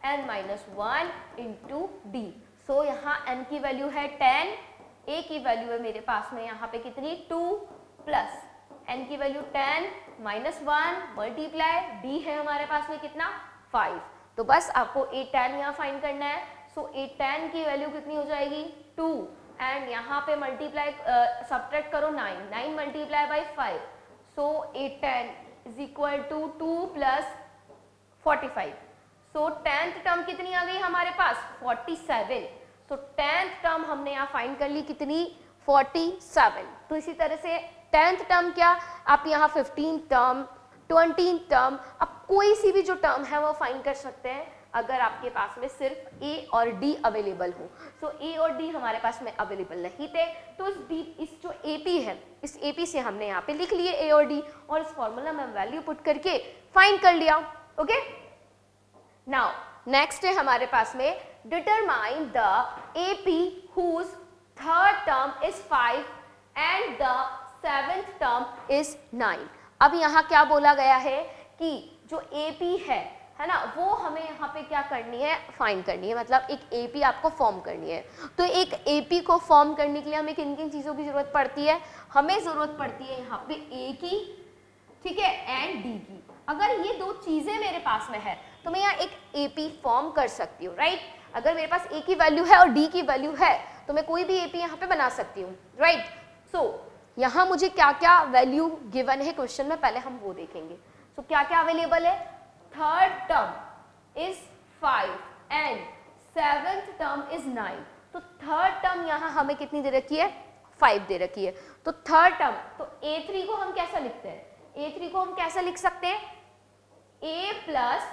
n-1 into d. So यहाँ n की वैल्यू है 10, a की वैल्यू है मेरे पास में यहाँ पे कितनी 2 प्लस n की वैल्यू 10 माइनस 1 मल्टीप्लाई d है हमारे पास में कितना 5। तो बस आपको a10 यहाँ फाइंड करना है। सो a10 की वैल्यू कितनी हो जाएगी 2 एंड यहाँ पे मल्टीप्लाई सब्ट्रैक्ट करो 9 multiply by 5, so a10 is equal to 2 plus 45। So 10th term कितनी आ गई हमारे पास 47। सो 10th टर्म हमने यहाँ फाइंड कर ली कितनी 47। तो इसी तरह से 10th टर्म क्या, आप यहाँ 15th टर्म 20th टर्म, अब कोई सी भी जो टर्म है वो फाइंड कर सकते हैं अगर आपके पास में सिर्फ a और d अवेलेबल हो। सो a और d हमारे पास में अवेलेबल नहीं थे, तो इस जो AP है इस AP से हमने यहाँ पे लिख लिए a और d और इस फॉर्मूला में वैल्यू पुट करके फाइंड कर लिया, ओके। नाउ नेक्स्ट है हमारे पास में determine the AP whose third term is 5 and the 7th term is 9। अब यहाँ क्या बोला गया है कि जो AP है ना, वो हमें यहाँ पे क्या करनी है फाइंड करनी है, मतलब एक AP आपको फॉर्म करनी है। तो एक AP को फॉर्म करने के लिए हमें किन किन चीज़ों की जरूरत पड़ती है, हमें जरूरत पड़ती है यहाँ पे A की, ठीक है, एंड D की। अगर ये दो चीज़ें मेरे पास में है तो मैं यहाँ एक AP फॉर्म कर सकती हूँ, राइट। अगर मेरे पास A की वैल्यू है और D की वैल्यू है तो मैं कोई भी AP यहाँ पे बना सकती हूँ, राइट। सो यहाँ मुझे क्या क्या वैल्यू गिवन है क्वेश्चन में, पहले हम वो देखेंगे। सो क्या क्या अवेलेबल है, third term is 5 and 7th term is 9। तो थर्ड टर्म यहाँ हमें कितनी दे रखी है 5 दे रखी है। तो थर्ड टर्म, तो A3 को हम कैसा लिखते हैं, A3 को हम कैसा लिख सकते हैं, A प्लस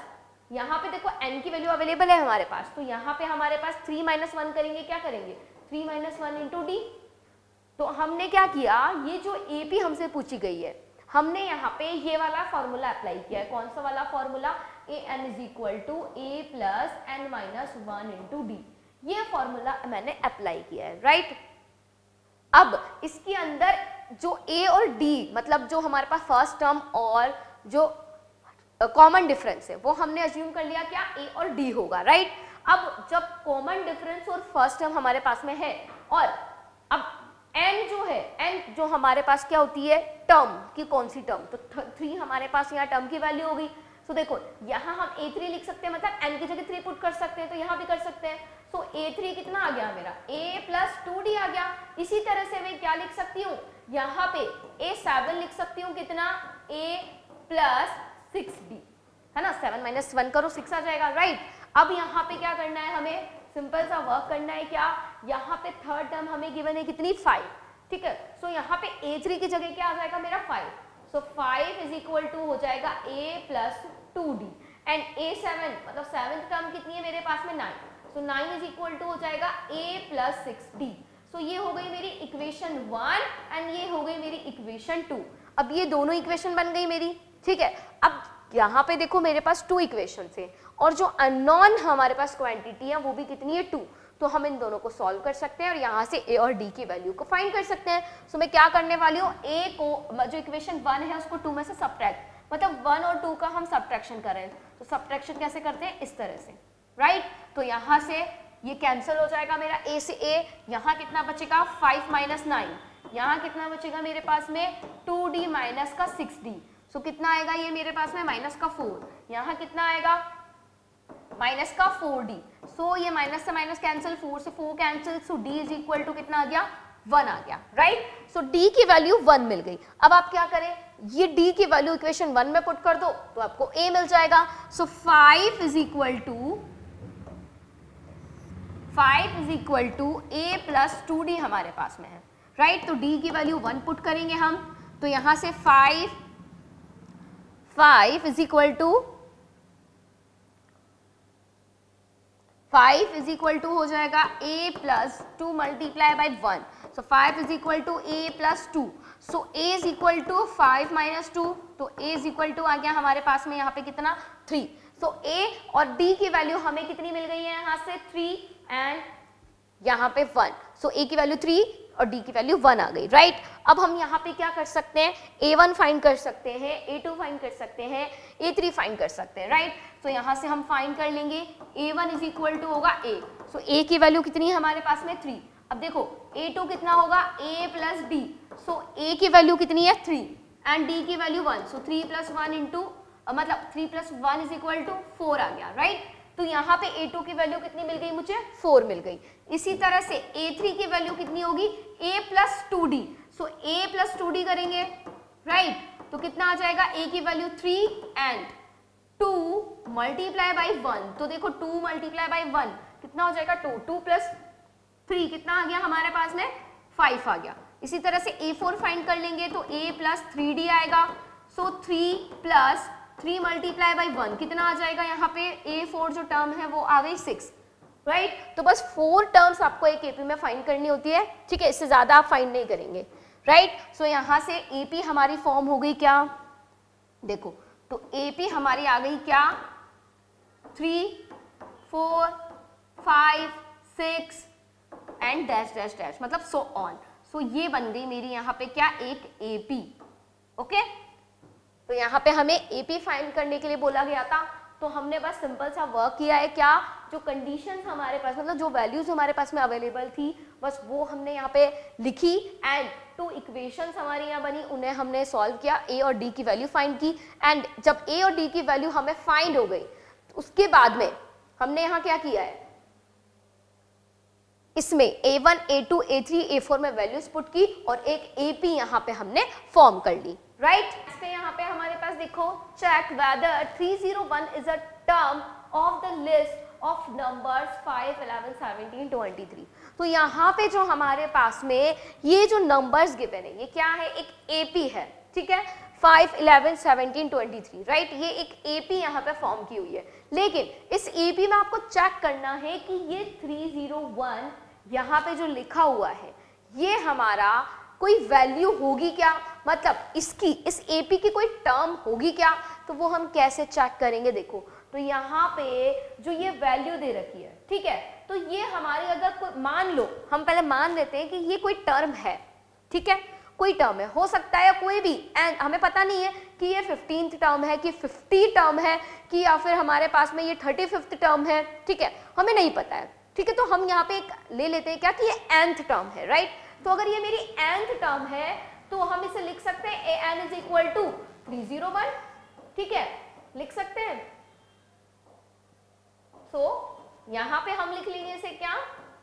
यहाँ पे देखो n की वैल्यू अवेलेबल है हमारे पास, तो यहाँ पे हमारे पास 3 - 1 करेंगे, क्या करेंगे 3 - 1 इंटू डी। तो हमने क्या किया, ये जो एपी हमसे पूछी गई है, हमने यहाँ पे ये वाला फॉर्मूला अप्लाई किया है। कौन सा वाला formula, an = a + n - 1 into d, ये फॉर्मूला मैंने अप्लाई किया है, राइट। अब इसके अंदर जो a और d, मतलब जो हमारे पास फर्स्ट टर्म और जो कॉमन डिफरेंस है वो हमने अज्यूम कर लिया क्या, a और d होगा, राइट। अब जब कॉमन डिफरेंस और फर्स्ट टर्म हमारे पास में है, और अब n जो है, n जो हमारे पास क्या होती है, टर्म की कौन सी टर्म, तो 3 हमारे पास यहाँ टर्म की वैल्यू होगी। तो देखो यहाँ हम a3 लिख सकते हैं, मतलब n की जगह 3 पुट कर सकते हैं, तो यहाँ भी कर सकते हैं। सो a3 कितना आ गया मेरा, a + 2d आ गया। इसी तरह से मैं क्या लिख सकती हूँ, यहाँ पे a7 लिख सकती हूँ, कितना a + 6d, है ना, 7 - 1 करो 6 आ जाएगा, राइट। अब यहाँ पे क्या करना है, हमें सिंपल सा वर्क करना है, क्या, यहाँ पे थर्ड टर्म हमें गिवन है कितनी 5, ठीक है। सो यहाँ पे a3 की जगह क्या आ जाएगा मेरा 5, सो 5 = हो जाएगा a + 2d, एंड a7 मतलब 7th टर्म कितनी है मेरे पास में 9, सो 9 = हो जाएगा a + 6d। सो ये हो गई मेरी इक्वेशन 1 एंड ये हो गई मेरी इक्वेशन 2। अब ये दोनों इक्वेशन बन गई मेरी, ठीक है। अब यहाँ पे देखो मेरे पास 2 इक्वेशन है, और जो अननोन हमारे पास क्वांटिटी है वो भी कितनी है 2, तो हम इन दोनों को सॉल्व कर सकते हैं और यहाँ से a और d की वैल्यू को फाइंड कर सकते हैं। सो मैं क्या करने वाली हूँ, a को जो इक्वेशन 1 है उसको 2 में से सब्ट्रैक्ट, मतलब 1 और 2 का हम सब्ट्रैक्शन कर रहे हैं, तो सब्ट्रैक्शन कैसे करते हैं, इस तरह से, राइट। तो यहाँ से ये कैंसिल हो जाएगा मेरा a से a, यहाँ कितना बचेगा 5 - 9, यहाँ कितना बचेगा मेरे पास में 2d - 6d, सो कितना आएगा ये मेरे पास में -4, यहाँ कितना आएगा -4d, सो ये माइनस से माइनस कैंसिल, 4 से 4 कैंसिल, सो d = कितना आ गया 1 आ गया, राइट। सो d की वैल्यू 1 मिल गई। अब आप क्या करें, ये d की वैल्यू इक्वेशन 1 में पुट कर दो तो आपको a मिल जाएगा। सो 5 = a + 2d हमारे पास में है, राइट। तो d की वैल्यू 1 पुट करेंगे हम, तो यहाँ से 5 = हो जाएगा a + 2 × 1, so 5 = a + 2, so a = 5 - 2, तो a = आ गया हमारे पास में यहाँ पे कितना 3। सो a और d की वैल्यू हमें कितनी मिल गई है, यहाँ से 3 एंड यहाँ पे 1, सो a की वैल्यू 3 और d की वैल्यू 1 आ गई, राइट। अब हम यहाँ पे क्या कर सकते हैं, a1 फाइंड कर सकते हैं, a2 फाइंड कर सकते हैं, a3 फाइंड कर सकते हैं, राइट। तो यहाँ से हम फाइंड कर लेंगे, a1 = होगा a, सो a की वैल्यू कितनी है हमारे पास में 3। अब देखो a2 कितना होगा a + d, सो a की वैल्यू कितनी है 3 एंड d की वैल्यू 1, सो 3 + 1 इंटू मतलब 3 + 1 = 4 आ गया, राइट। तो यहाँ पे a2 की वैल्यू कितनी मिल गई मुझे 4 मिल गई। इसी तरह से a3 की वैल्यू कितनी होगी a + 2d, so a + 2d करेंगे, राइट। तो कितना आ जाएगा, a की वैल्यू 3 एंड 2 × 1, तो देखो 2 × 1 कितना हो जाएगा 2 + 3 कितना आ गया हमारे पास में 5 आ गया। इसी तरह से a4 फाइंड कर लेंगे तो a + 3d आएगा, सो 3 + 3 × 1 कितना आ जाएगा, यहाँ पे a4 जो टर्म है वो आ गई 6, राइट। तो बस 4 टर्म्स आपको एक एपी में फाइंड करनी होती है, ठीक है, इससे ज्यादा आप फाइंड नहीं करेंगे, राइट। सो यहाँ से एपी हमारी फॉर्म हो गई क्या, देखो तो एपी हमारी आ गई क्या 3 4 5 6 एंड डैश डैश डैश, मतलब सो ऑन। सो ये बन गई मेरी यहाँ पे क्या एक एपी, ओके। तो यहाँ पे हमें एपी फाइंड करने के लिए बोला गया था, तो हमने बस सिंपल सा वर्क किया है, क्या जो कंडीशंस हमारे पास मतलब जो वैल्यूज हमारे पास में अवेलेबल थी बस वो हमने यहाँ पे लिखी एंड 2 इक्वेशंस हमारी यहाँ बनी, उन्हें हमने सॉल्व किया, ए और डी की वैल्यू फाइंड की एंड जब ए और डी की वैल्यू हमें फाइंड हो गई तो उसके बाद में हमने यहाँ क्या किया है, इसमें A1, A2, A3, A4 में वैल्यूज पुट की और एक AP यहाँ पे हमने फॉर्म कर ली, राइट। इसमें यहाँ पे हमारे पास देखो check whether 301 is a term of the list of numbers 5, 11, 17, 23। तो यहाँ पे जो हमारे पास में ये जो नंबर्स गिवन है ये क्या है, एक AP है, ठीक है। 5, 11, 17, 23, राइट। ये एक एपी यहाँ पे फॉर्म की हुई है, लेकिन इस एपी में आपको चेक करना है कि ये 301 यहाँ पे जो लिखा हुआ है ये हमारा कोई वैल्यू होगी क्या, मतलब इसकी इस एपी की कोई टर्म होगी क्या, तो वो हम कैसे चेक करेंगे। देखो तो यहाँ पे जो ये वैल्यू दे रखी है, ठीक है, तो ये हमारी अगर कोई मान लो, हम पहले मान लेते हैं कि ये कोई टर्म है, ठीक है, कोई टर्म है, हो सकता है या कोई भी, एंड हमें पता नहीं है कि ये 15th टर्म है कि 50 टर्म है कि या फिर हमारे पास में ये 35th टर्म है, ठीक है, हमें नहीं पता है, ठीक है। तो हम यहाँ पे एक ले लेते हैं क्या कि ये nth टर्म है, राइट। तो अगर ये मेरी nth टर्म है तो हम इसे लिख सकते हैं an इज इक्वल टू 301, ठीक है, लिख सकते हैं। सो यहाँ पे हम लिख लेंगे इसे क्या,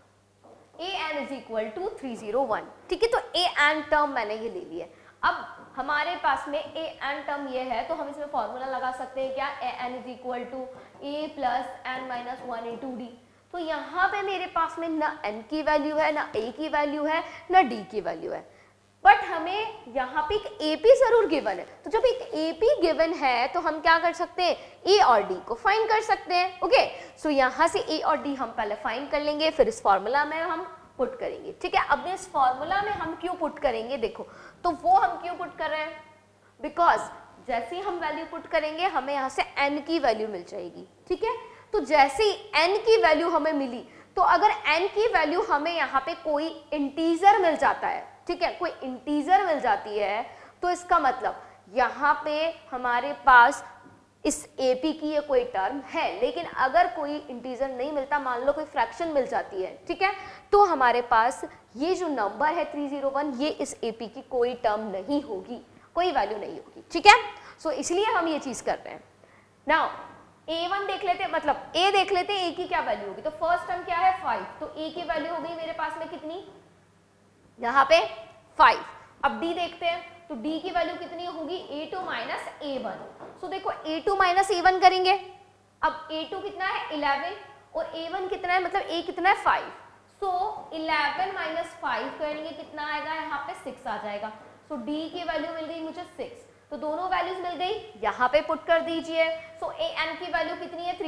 an इज इक्वल टू 301, ठीक है। तो an टर्म मैंने ये ले लिया है। अब हमारे पास में an टर्म ये है तो हम इसमें फॉर्मूला लगा सकते हैं क्या, an is equal to a plus n minus 1 into d. तो यहाँ पे मेरे पास में ना n की वैल्यू है, ना a की वैल्यू है, ना d की वैल्यू है, बट हमें यहाँ पे एक AP जरूर गिवन है। तो जब एक AP गिवन है तो हम क्या कर सकते हैं, A और D को फाइंड कर सकते हैं। ओके, सो यहाँ से A और D हम पहले फाइंड कर लेंगे, फिर इस फॉर्मूला में हम पुट करेंगे, ठीक है। अब इस फॉर्मूला में हम क्यों पुट करेंगे, देखो तो वो हम क्यों पुट कर रहे हैं, बिकॉज जैसे ही हम वैल्यू पुट करेंगे हमें यहाँ से n की वैल्यू मिल जाएगी, ठीक है। तो जैसे ही n की वैल्यू हमें मिली, तो अगर n की वैल्यू हमें यहाँ पे कोई इंटीजर मिल जाता है, ठीक है, कोई इंटीजर मिल जाती है, तो इसका मतलब यहाँ पे हमारे पास इस AP की ये कोई टर्म है। लेकिन अगर कोई इंटीजर नहीं मिलता, मान लो कोई फ्रैक्शन मिल जाती है, ठीक है, तो हमारे पास ये जो नंबर है 301 ये इस AP की कोई टर्म नहीं होगी, कोई वैल्यू नहीं होगी, ठीक है। सो इसलिए हम ये चीज कर रहे हैं। नाउ A1 देख लेते हैं, मतलब A देख लेते हैं, A की क्या वैल्यू होगी। तो फर्स्ट टर्म क्या है 5, तो A की वैल्यू हो गई मेरे पास में कितनी, यहाँ पे 5। अब D देखते हैं, तो D की वैल्यू कितनी होगी, A2 माइनस A1। सो देखो A2 माइनस A1 करेंगे, अब A2 कितना है 11 और A1 कितना है, मतलब A कितना है 5। सो 11 माइनस 5 करेंगे कितना आएगा, यहाँ पे 6 आ जाएगा। सो D की वैल्यू मिल गई मुझे 6, तो दोनों वैल्यूज मिल गई, यहाँ पे पुट कर दीजिए। सो an की वैल्यू कितनी है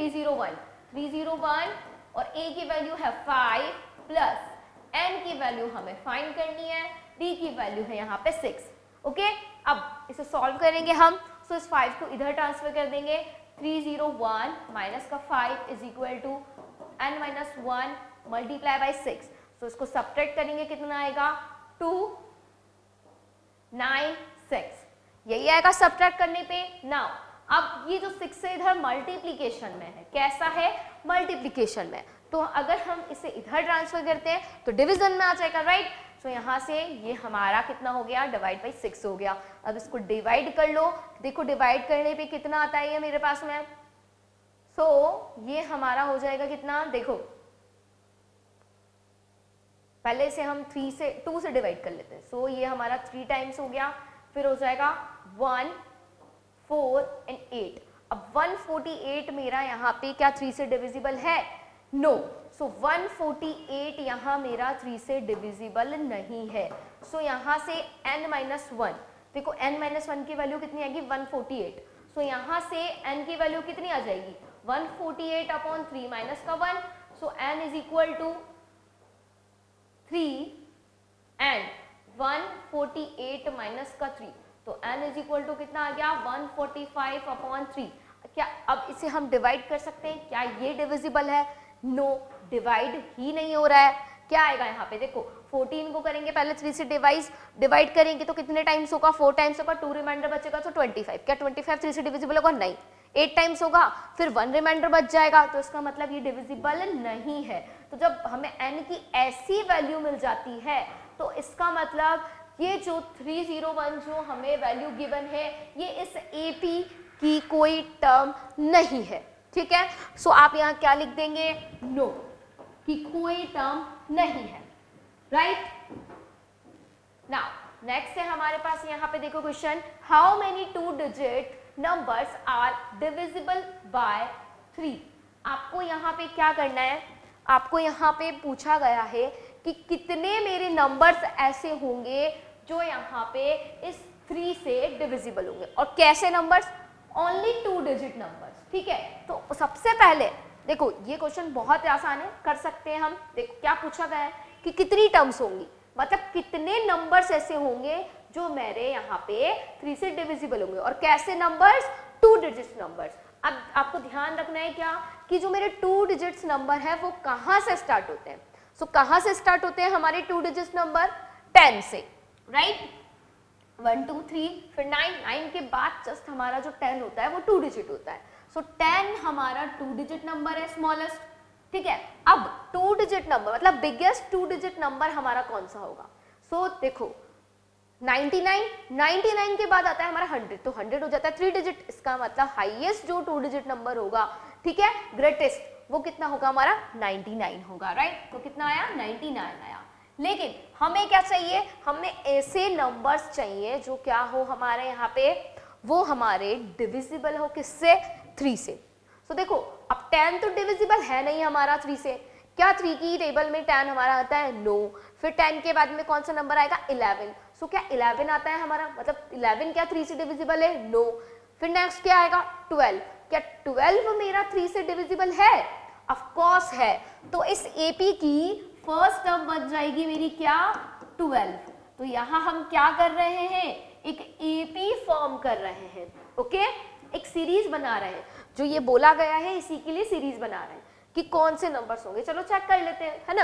301 और A की वैल्यू है 5 प्लस n की वैल्यू हमें फाइंड करनी है, D की वैल्यू है यहाँ पे 6। ओके, अब इसे सॉल्व करेंगे हम। सो इस 5 को इधर ट्रांसफर कर देंगे, 301 माइनस का 5 is equal to n minus 1 multiply by 6। So इसको सब्ट्रैक्ट करेंगे, कितना आएगा 2 9 6, यही आएगा सब्ट्रैक्ट करने पे। नाउ अब ये जो 6 है इधर मल्टीप्लिकेशन में है, कैसा है, मल्टीप्लिकेशन में, तो अगर हम इसे इधर ट्रांसफर करते हैं तो डिवीजन में आ जाएगा, राइट। सो यहाँ से ये हमारा कितना हो गया, डिवाइड बाई 6 हो गया। अब इसको डिवाइड कर लो, देखो डिवाइड करने पे कितना आता है ये मेरे पास में। सो ये हमारा हो जाएगा कितना, देखो पहले से हम 2 से डिवाइड कर लेते हैं। सो ये हमारा 3 टाइम्स हो गया, फिर हो जाएगा 1 4 एंड 8। अब 148 मेरा यहाँ पे क्या 3 से डिविजिबल है, नो। सो 148 यहाँ मेरा 3 से डिविजिबल नहीं है। सो यहाँ से n माइनस 1, देखो n माइनस 1 की वैल्यू कितनी आएगी 148। सो यहाँ से n की वैल्यू कितनी आ जाएगी 148 अपॉन 3 माइनस का 1। So n is equal to 3 and 148 minus का 3, तो n इज इक्वल टू कितना आ गया 145 अपॉन 3। क्या अब इसे हम डिवाइड कर सकते हैं, क्या ये डिविजिबल है, नो, डिवाइड ही नहीं हो रहा है। क्या आएगा यहाँ पे, देखो 14 को करेंगे पहले 3 से डिवाइड करेंगे तो कितने टाइम्स होगा, 4 टाइम्स होगा, 2 रिमाइंडर बचेगा तो 25। क्या 25 3 से डिविजिबल होगा, नहीं, 8 टाइम्स होगा, फिर 1 रिमाइंडर बच जाएगा, तो इसका मतलब ये डिविजिबल नहीं है। तो जब हमें n की ऐसी वैल्यू मिल जाती है तो इसका मतलब ये जो 301 जो हमें वैल्यू गिवन है ये इस AP की कोई टर्म नहीं है, ठीक है। सो आप यहाँ क्या लिख देंगे, नो, कि कोई टर्म नहीं है, राइट। नाउ नेक्स्ट है हमारे पास यहाँ पे देखो question, how many 2 digit numbers are divisible by 3। आपको यहाँ पे क्या करना है, आपको यहाँ पे पूछा गया है कि कितने मेरे नंबर्स ऐसे होंगे जो यहाँ पे इस 3 से डिविजिबल होंगे। और कैसे नंबर्स? ओनली 2 डिजिट नंबर्स, ठीक है। तो सबसे पहले देखो ये क्वेश्चन बहुत आसान है, कर सकते हैं हम। देखो क्या पूछा गया है कि कितनी टर्म्स होंगी, मतलब कितने नंबर्स ऐसे होंगे जो मेरे यहाँ पे 3 से डिविजिबल होंगे। और कैसे नंबर्स? 2 digit numbers. अब आपको ध्यान रखना है क्या कि जो मेरे 2 डिजिट्स नंबर है वो कहाँ से स्टार्ट होते हैं। सो कहाँ से स्टार्ट होते हैं हमारे 2 डिजिट नंबर? 10 से, राइट। 1 2 3 फिर 9 के बाद जस्ट हमारा जो 10 होता है वो 2 डिजिट होता है। सो 10 हमारा 2 डिजिट नंबर है, स्मॉलेस्ट, ठीक है। अब 2 डिजिट नंबर मतलब बिगेस्ट 2 डिजिट नंबर हमारा कौन सा होगा? सो देखो 99 के बाद आता है हमारा 100, तो 100 हो जाता है 3 डिजिट। इसका मतलब हाईएस्ट जो 2 डिजिट नंबर होगा, ठीक है, ग्रेटेस्ट, वो कितना होगा हमारा? 99 होगा, राइट। तो कितना आया? 99 आया। लेकिन हमें क्या चाहिए? हमें ऐसे नंबर्स चाहिए जो क्या हो हमारे यहाँ पे, वो हमारे डिविजिबल हो किससे? 3 से। तो देखो अब 10 तो डिविजिबल है नहीं हमारा 3 से। क्या 3 की टेबल में 10 हमारा आता है? नो। फिर 10 के बाद में कौन सा नंबर आएगा? 11। सो क्या 11 आता है हमारा, मतलब 11 क्या 3 से डिविजिबल है? नो। फिर नेक्स्ट क्या आएगा? 12। क्या 12 मेरा 3 से डिविजिबल है? ऑफ कोर्स है। तो इस एपी की फर्स्ट टर्म बन जाएगी मेरी क्या? 12। तो यहाँ हम क्या कर रहे हैं? एक एपी फॉर्म कर रहे हैं, ओके। एक सीरीज बना रहे हैं, जो ये बोला गया है इसी के लिए सीरीज बना रहे हैं कि कौन से नंबर्स होंगे। चलो चेक कर लेते हैं, है ना।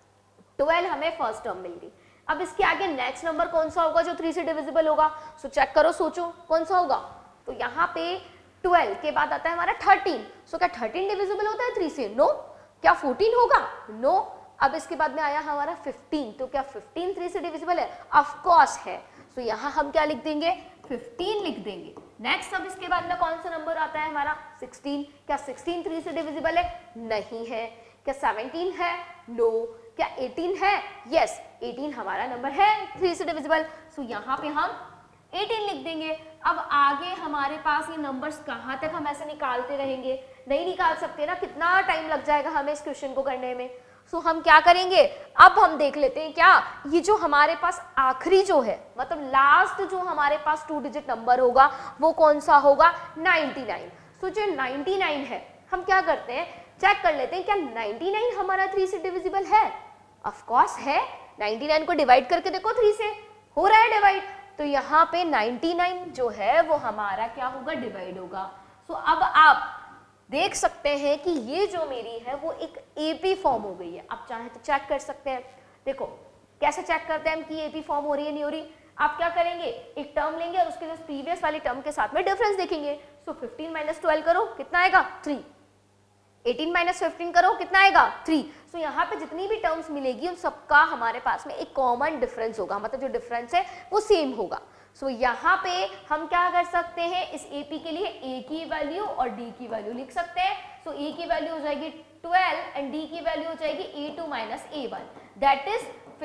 12 हमें फर्स्ट टर्म मिल गई। अब इसके आगे नेक्स्ट नंबर कौन सा होगा जो 3 से डिविजिबल होगा? सो चेक करो, सोचो कौन सा होगा। तो यहाँ पे 12 के बाद आता है हमारा 13। सो क्या 13 डिविजिबल होता है 3 से? नो। क्या 14 होगा? नो। अब इसके बाद में आया हमारा 15, तो क्या 15 3 से डिविजिबल है? ऑफ कोर्स है। सो यहाँ हम क्या लिख देंगे? 15 लिख देंगे। नेक्स्ट अब इसके बाद में कौन सा नंबर आता है हमारा? 16। क्या 16 3 से डिविजिबल है? नहीं है। क्या 17 है? नो। क्या 18 है? यस, 18 हमारा नंबर है 3 से डिविजिबल। सो यहाँ पे हम 18 लिख देंगे। अब आगे हमारे पास ये नंबर्स कहाँ तक हम ऐसे निकालते रहेंगे? नहीं निकाल सकते ना, कितना टाइम लग जाएगा हमें इस क्वेश्चन को करने में। सो हम क्या करेंगे? अब हम देख लेते हैं क्या ये जो हमारे पास आखिरी जो है, मतलब लास्ट जो हमारे पास 2 डिजिट नंबर होगा वो कौन सा होगा? 99। सो जो 99 है, हम क्या करते हैं? चेक कर लेते हैं क्या 99 हमारा 3 से डिविजिबल है? ऑफ कोर्स है। 99 को डिवाइड करके देखो 3 से, हो रहा है डिवाइड। तो यहाँ पे 99 जो है वो हमारा क्या होगा? डिवाइड होगा। सो अब आप देख सकते हैं कि ये जो मेरी है वो एक एपी फॉर्म हो गई है। आप चाहे तो चेक कर सकते हैं। देखो कैसे चेक करते हैं हम कि एपी फॉर्म हो रही है नहीं हो रही? आप क्या करेंगे? एक टर्म लेंगे और उसके जस्ट प्रीवियस वाली टर्म के साथ में डिफरेंस देखेंगे। सो 15 - 12 करो, कितना आएगा? 3। 18 - 15 करो, कितना आएगा? 3। सो यहाँ पे जितनी भी टर्म्स मिलेगी उन सबका हमारे पास में एक कॉमन डिफरेंस होगा, मतलब जो डिफरेंस है वो सेम होगा। सो यहाँ पे हम क्या कर सकते हैं? इस एपी के लिए ए की वैल्यू और डी की वैल्यू लिख सकते हैं। सो ए की वैल्यू हो जाएगी 12 एंड डी की वैल्यू हो जाएगी A2 - A1, दैट इज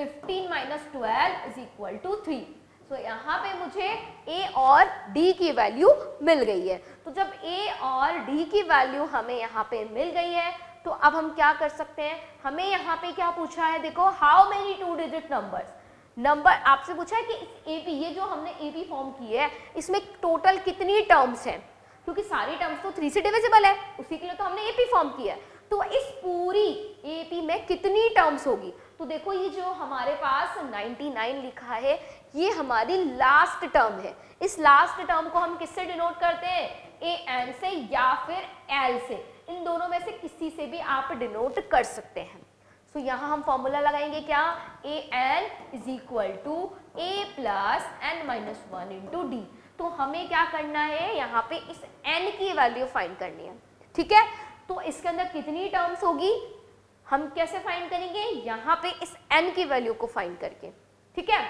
15 - 12 = 3। सो यहाँ पे मुझे ए और डी की वैल्यू मिल गई है। तो जब ए और डी की वैल्यू हमें यहाँ पे मिल गई है तो अब हम क्या कर सकते हैं? हमें यहाँ पे क्या पूछा है? देखो how many 2 digit numbers, number आपसे पूछा है कि इस एपी, ये जो हमने एपी फॉर्म की है इसमें टोटल कितनी टर्म्स हैं, क्योंकि सारी टर्म्स तो 3 से डिविजिबल है, उसी के लिए तो हमने एपी फॉर्म की है। तो इस पूरी एपी में कितनी टर्म्स होगी? तो देखो ये जो हमारे पास 99 लिखा है ये हमारी लास्ट टर्म है। इस लास्ट टर्म को हम किससे डिनोट करते हैं? ए एन से या फिर एल से, इन दोनों में से किसी से भी आप डिनोट कर सकते हैं। तो यहाँ हम फॉर्मूला लगाएंगे क्या? A n is equal to a plus n minus 1 into d. तो हमें क्या करना है? यहाँ पे इस n की वैल्यू फाइंड करनी है, ठीक है। तो इसके अंदर कितनी टर्म्स होगी हम कैसे फाइंड करेंगे? यहाँ पे इस n की वैल्यू को फाइंड करके, ठीक है।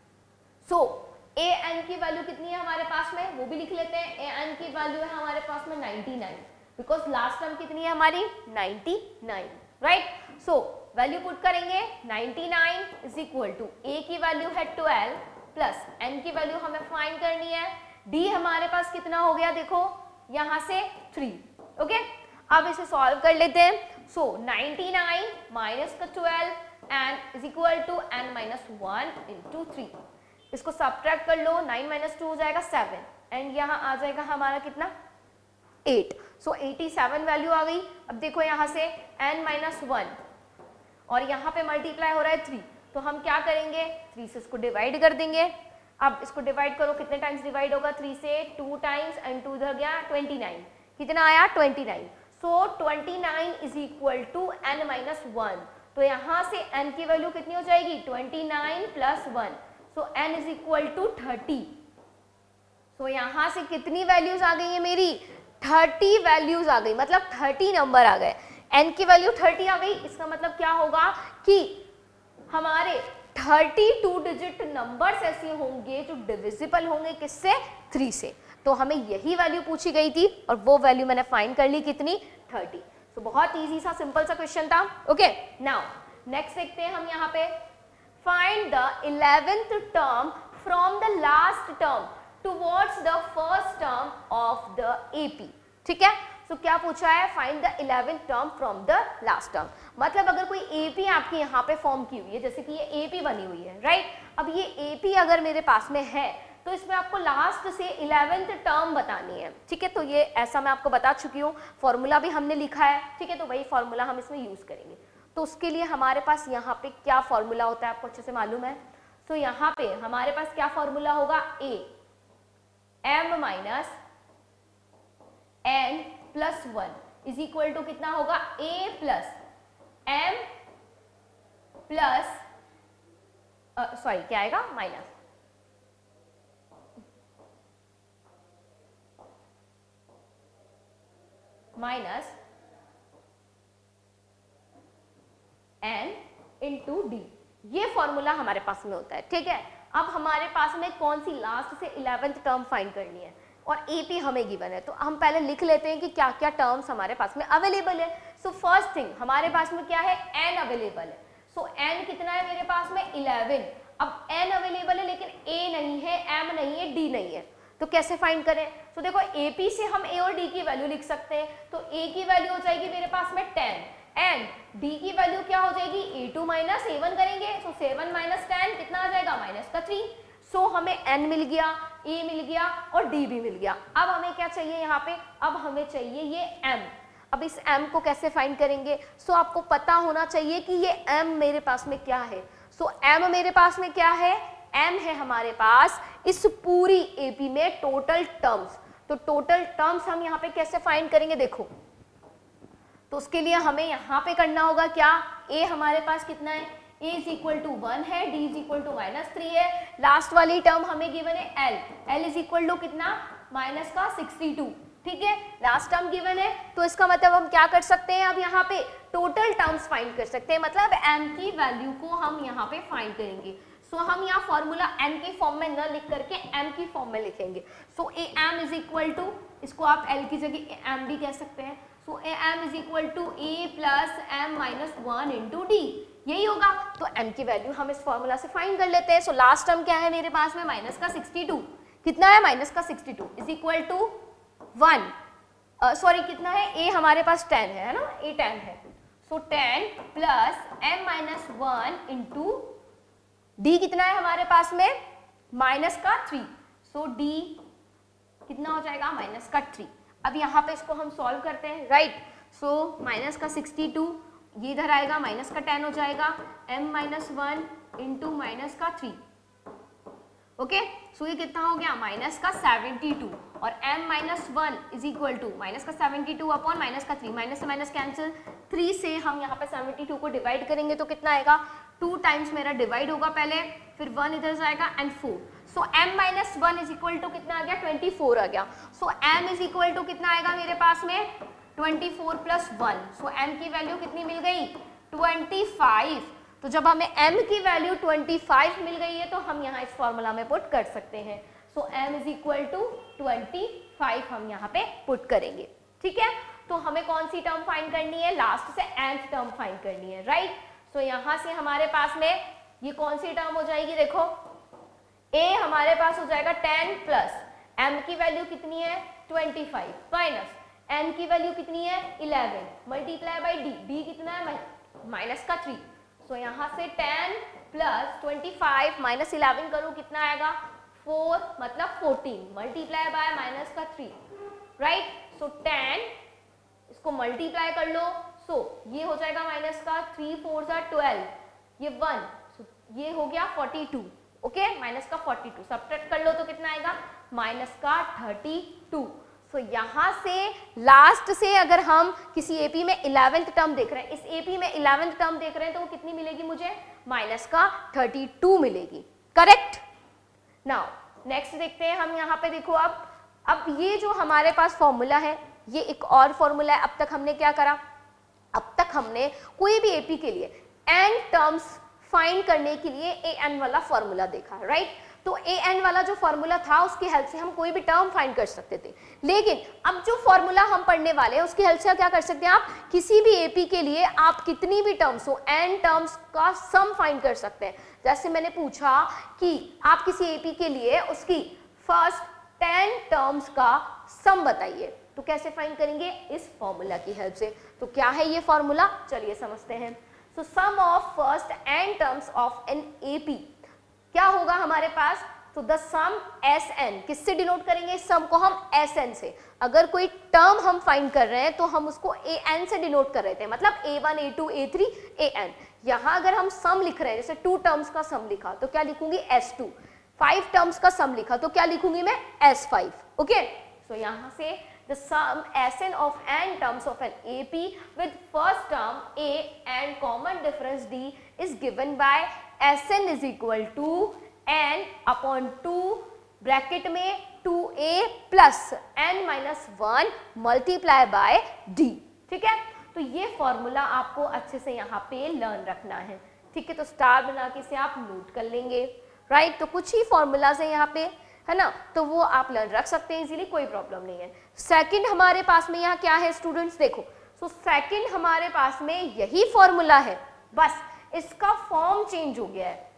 सो ए एन की वैल्यू कितनी है हमारे पास में वो भी लिख लेते हैं। ए एन की वैल्यू है हमारे पास में 99, बिकॉज लास्ट टर्म कितनी है हमारी? 99, राइट। सो वैल्यू पुट करेंगे 99 इज इक्वल टू ए की वैल्यू है 12 प्लस एन की वैल्यू हमें फाइंड करनी है। डी हमारे पास कितना हो गया? देखो यहाँ से 3, ओके। अब इसे सॉल्व कर लेते हैं। सो 99 माइनस का 12 n is equal to n minus 1 into 3। इसको सब्ट्रैक्ट कर लो, 9 - 2 हो जाएगा 7 एंड यहाँ आ जाएगा हमारा कितना 8। सो 87 वैल्यू आ गई। अब देखो यहाँ से n-1 और यहाँ पे मल्टीप्लाई हो रहा है 3, तो हम क्या करेंगे 3 से इसको डिवाइड कर देंगे। अब इसको डिवाइड करो, कितने टाइम्स डिवाइड होगा 3 से 2 टाइम्स एंड 2 इधर गया 29, कितना आया 29। सो 29 इज इक्वल टू n-1, तो यहाँ से n की वैल्यू कितनी हो जाएगी 29 + 1, so n is equal to 30। So यहाँ से कितनी वैल्यूज आ गई है मेरी 30 वैल्यूज आ गई, मतलब 30 नंबर आ गए। n की वैल्यू 30 आ गई, इसका मतलब क्या होगा कि हमारे 32 डिजिट नंबर्स ऐसे होंगे जो डिविजिबल होंगे किससे 3 से। तो हमें यही वैल्यू पूछी गई थी और वो वैल्यू मैंने फाइंड कर ली कितनी 30। तो बहुत इजी सा सिंपल सा क्वेश्चन था। ओके, नाउ नेक्स्ट देखते हैं हम यहाँ पे find the 11th term from the last term towards the first term of the AP. ठीक है, तो क्या पूछा है find the 11th term from the last term. मतलब अगर कोई एपी आपकी यहाँ पे फॉर्म की हुई है, जैसे कि ये एपी बनी हुई है राइट, अब ये एपी अगर मेरे पास में है तो इसमें आपको लास्ट से 11th टर्म बतानी है। ठीक है, तो ये ऐसा मैं आपको बता चुकी हूँ, फॉर्मूला भी हमने लिखा है। ठीक है, तो वही फॉर्मूला हम इसमें यूज करेंगे। तो उसके लिए हमारे पास यहाँ पे क्या फॉर्मूला होता है आपको अच्छे से मालूम है। तो यहाँ पे हमारे पास क्या फॉर्मूला होगा a m - n + 1 is equal to कितना होगा a + m प्लस सॉरी क्या आएगा माइनस n इंटू डी। ये फॉर्मूला हमारे पास में होता है। ठीक है, अब हमारे पास में कौन सी लास्ट से 11th टर्म फाइंड करनी है और एपी हमें गिवन है, तो हम पहले लिख लेते हैं कि क्या क्या टर्म्स हमारे पास में अवेलेबल है। सो फर्स्ट थिंग हमारे पास में क्या है n अवेलेबल है। सो n कितना है मेरे पास में 11। अब n अवेलेबल है लेकिन a नहीं है, m नहीं है, d नहीं है, तो कैसे फाइंड करें। तो देखो AP से हम a और d की वैल्यू लिख सकते हैं। तो a की वैल्यू हो जाएगी मेरे पास में 10 एंड d की वैल्यू क्या हो जाएगी a2 - a1 करेंगे। सो 7 - 10 कितना आ जाएगा -3। सो हमें n मिल गया, a मिल गया और d भी मिल गया। अब हमें क्या चाहिए यहाँ पे, अब हमें चाहिए ये m। अब इस m को कैसे फाइंड करेंगे। सो आपको पता होना चाहिए कि ये m मेरे पास में क्या है। सो m मेरे पास में क्या है, m है हमारे पास इस पूरी AP में टोटल टर्म्स। तो टोटल टर्म्स हम यहाँ पे कैसे फाइंड करेंगे देखो, तो उसके लिए हमें यहाँ पे करना होगा क्या, a हमारे पास कितना है a इज इक्वल टू 1 है, d इज इक्वल टू -3 है, लास्ट वाली टर्म हमें गिवन है l इज इक्वल टू कितना -62। ठीक है, लास्ट टर्म गिवन है, तो इसका मतलब हम क्या कर सकते हैं, अब यहाँ पे टोटल टर्म्स फाइंड कर सकते हैं, मतलब m की वैल्यू को हम यहाँ पे फाइंड करेंगे। सो हम यहाँ फॉर्मूला n के फॉर्म में न लिख करके m की फॉर्म में लिखेंगे। So a m is equal to, इसको आप l की जगह m भी कह सकते हैं। So a m is equal to a + m - 1 into d, यही होगा। तो m की वैल्यू हम इस फॉर्मूला से फाइंड कर लेते हैं। सो लास्ट टर्म क्या है मेरे पास में -62, कितना है -62 इज इक्वल टू 1, सॉरी कितना है a हमारे पास 10 है ना, a 10 है। सो 10 + m - 1 इंटू d कितना है हमारे पास में -3। सो d कितना हो जाएगा -3। अब यहाँ पे इसको हम सॉल्व करते हैं राइट। सो -62 ये इधर आएगा, -10 हो जाएगा, m - 1 इंटू -3। ओके, सो ये कितना हो गया -72 और m - 1 is equal to -72 upon -3, minus से माइनस कैंसिल, 3 से हम यहाँ पे 72 को डिवाइड करेंगे तो कितना आएगा 2 टाइम्स मेरा डिवाइड होगा पहले, फिर 1 इधर जाएगा and 4। So m - 1 is equal to कितना आ गया 24 आ गया। So m is equal to कितना आएगा मेरे पास में 24 + 1। सो m की वैल्यू कितनी मिल गई 25। तो जब हमें m की वैल्यू 25 मिल गई है तो हम यहाँ इस फॉर्मूला में पुट कर सकते हैं। So m is equal to 25 हम यहाँ पे पुट करेंगे। ठीक है, तो हमें कौन सी टर्म फाइंड करनी है, लास्ट से nth टर्म फाइंड करनी है राइट। सो यहाँ से हमारे पास में ये कौन सी टर्म हो जाएगी देखो, a हमारे पास हो जाएगा 10 प्लस m की वैल्यू कितनी है 25 माइनस n की वैल्यू कितनी है 11 मल्टीप्लाई बाई d, d कितना है -3। सो यहाँ से 10 प्लस 25 माइनस 11 करो कितना आएगा 4 मतलब 14 मल्टीप्लाई बाय माइनस का 3 राइट। सो 10 इसको मल्टीप्लाई कर लो सो ये हो जाएगा माइनस का 3 4 जा 12 ये 1 सो ये हो गया 42 ओके माइनस का 42 सब्ट्रैक्ट कर लो तो कितना आएगा माइनस का 32। सो यहाँ से लास्ट से अगर हम किसी एपी में 11th टर्म देख रहे हैं इस एपी में 11th टर्म देख रहे हैं तो वो कितनी मिलेगी मुझे माइनस का 32 मिलेगी करेक्ट। नाउ नेक्स्ट देखते हैं हम यहाँ पे देखो अब ये जो हमारे पास फॉर्मूला है ये एक और फॉर्मूला है। अब तक हमने क्या करा अब तक हमने कोई भी एपी के लिए n टर्म्स फाइंड करने के लिए an वाला फॉर्मूला देखा राइट। तो an वाला जो फॉर्मूला था उसकी हेल्प से हम कोई भी टर्म फाइंड कर सकते थे लेकिन अब जो फॉर्मूला हम पढ़ने वाले हैं उसकी हेल्प से क्या कर सकते हैं आप किसी भी एपी के लिए आप कितनी भी टर्म्स हो n टर्म्स का सम फाइंड कर सकते हैं। जैसे मैंने पूछा कि आप किसी एपी के लिए उसकी फर्स्ट 10 टर्म्स का सम बताइए तो कैसे फाइंड करेंगे इस फॉर्मूला की हेल्प से। तो क्या है ये फॉर्मूला चलिए समझते हैं। So sum of first n terms of an AP क्या होगा हमारे पास तो द सम Sn किससे डिनोट करेंगे इस सम को हम Sn से। अगर कोई टर्म हम फाइंड कर रहे हैं तो हम उसको an से डिनोट कर रहे थे मतलब a1 a2 a3 an। यहाँ अगर हम सम लिख रहे हैं जैसे 2 टर्म्स का सम लिखा तो क्या लिखूंगी S2 5 टर्म्स का सम लिखा तो क्या लिखूंगी मैं S5 ओके। सो यहाँ से the sum Sn of n terms of an AP with first term a and common difference d is given by Sn is equal to n upon 2 bracket में 2a plus n minus 1 multiply by d ठीक है। तो ये formula आपको अच्छे से यहाँ पे लर्न रखना है ठीक है। तो स्टार बना के इसे आप नोट कर लेंगे राइट। तो कुछ ही फॉर्मूलाज है यहाँ पे है ना तो वो आप लर्न रख सकते हैं इजीली कोई प्रॉब्लम नहीं है। सेकंड हमारे पास में यहाँ क्या है स्टूडेंट्स देखो सो सेकंड हमारे पास में यही फॉर्मूला है बस इसका फॉर्म चेंज हो गया है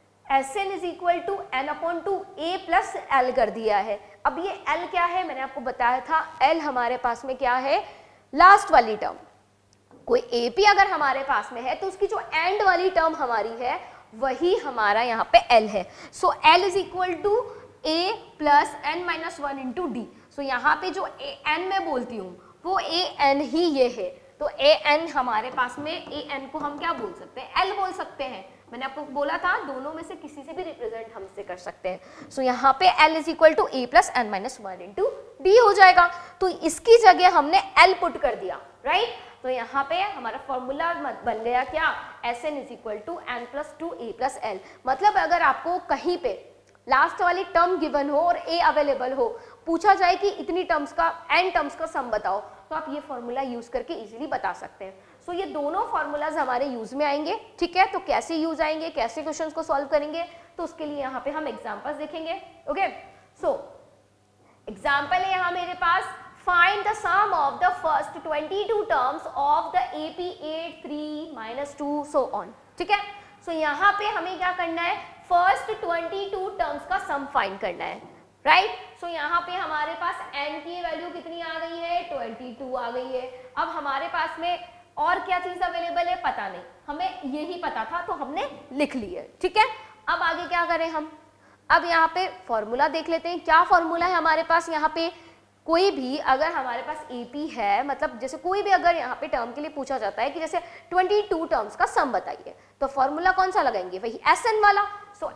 Sn is equal to n upon 2 a plus l कर दिया है। अब ये l क्या है मैंने आपको बताया था l हमारे पास में क्या है लास्ट वाली टर्म। कोई एपी अगर हमारे पास में है तो उसकी जो एंड वाली टर्म हमारी है वही हमारा यहाँ पे l है। So l is equal to a plus n minus 1 into d. So यहाँ पे जो an मैं बोलती हूँ वो an ही ये है तो an हमारे पास में an को हम क्या बोल सकते हैं l बोल सकते हैं। मैंने आपको बोला था दोनों में से किसी से भी रिप्रेजेंट हमसे कर सकते हैं। सो यहाँ पे l is equal to a plus n minus 1 into d हो जाएगा। तो इसकी जगह हमने l पुट कर दिया राइट। तो यहाँ पे हमारा फॉर्मूला बन गया क्या Sn is equal to n plus 2 a plus l। मतलब अगर आपको कहीं पे लास्ट वाली टर्म गिवन हो और a अवेलेबल हो पूछा जाए कि इतनी टर्म्स का n टर्म्स का सम बताओ तो आप ये फॉर्मूला यूज करके इजीली बता सकते हैं। सो ये दोनों फॉर्मूलाज हमारे यूज में आएंगे ठीक है। तो कैसे यूज आएंगे कैसे क्वेश्चंस को सॉल्व करेंगे तो उसके लिए यहाँ पे हम एग्जांपल्स देखेंगे ओके। सो एग्जांपल है यहाँ मेरे पास find the sum of the first 22 terms of the AP 8 3 -2 so on ठीक है। सो यहाँ पे हमें क्या करना है फर्स्ट 22 टर्म्स का सम फाइंड करना है राइट। सो यहाँ पे हमारे पास n की वैल्यू कितनी आ गई है 22 आ गई है। अब हमारे पास में और क्या चीज अवेलेबल है पता नहीं हमें यही पता था तो हमने लिख ली है ठीक है। अब आगे क्या करें हम अब यहाँ पे फॉर्मूला देख लेते हैं क्या फॉर्मूला है हमारे पास। यहाँ पे कोई भी अगर हमारे पास एपी है मतलब जैसे कोई भी अगर यहाँ पे टर्म के लिए पूछा जाता है कि जैसे 22 टर्म्स का सम बताइए तो फॉर्मूला कौन सा लगाएंगे वही Sn वाला। So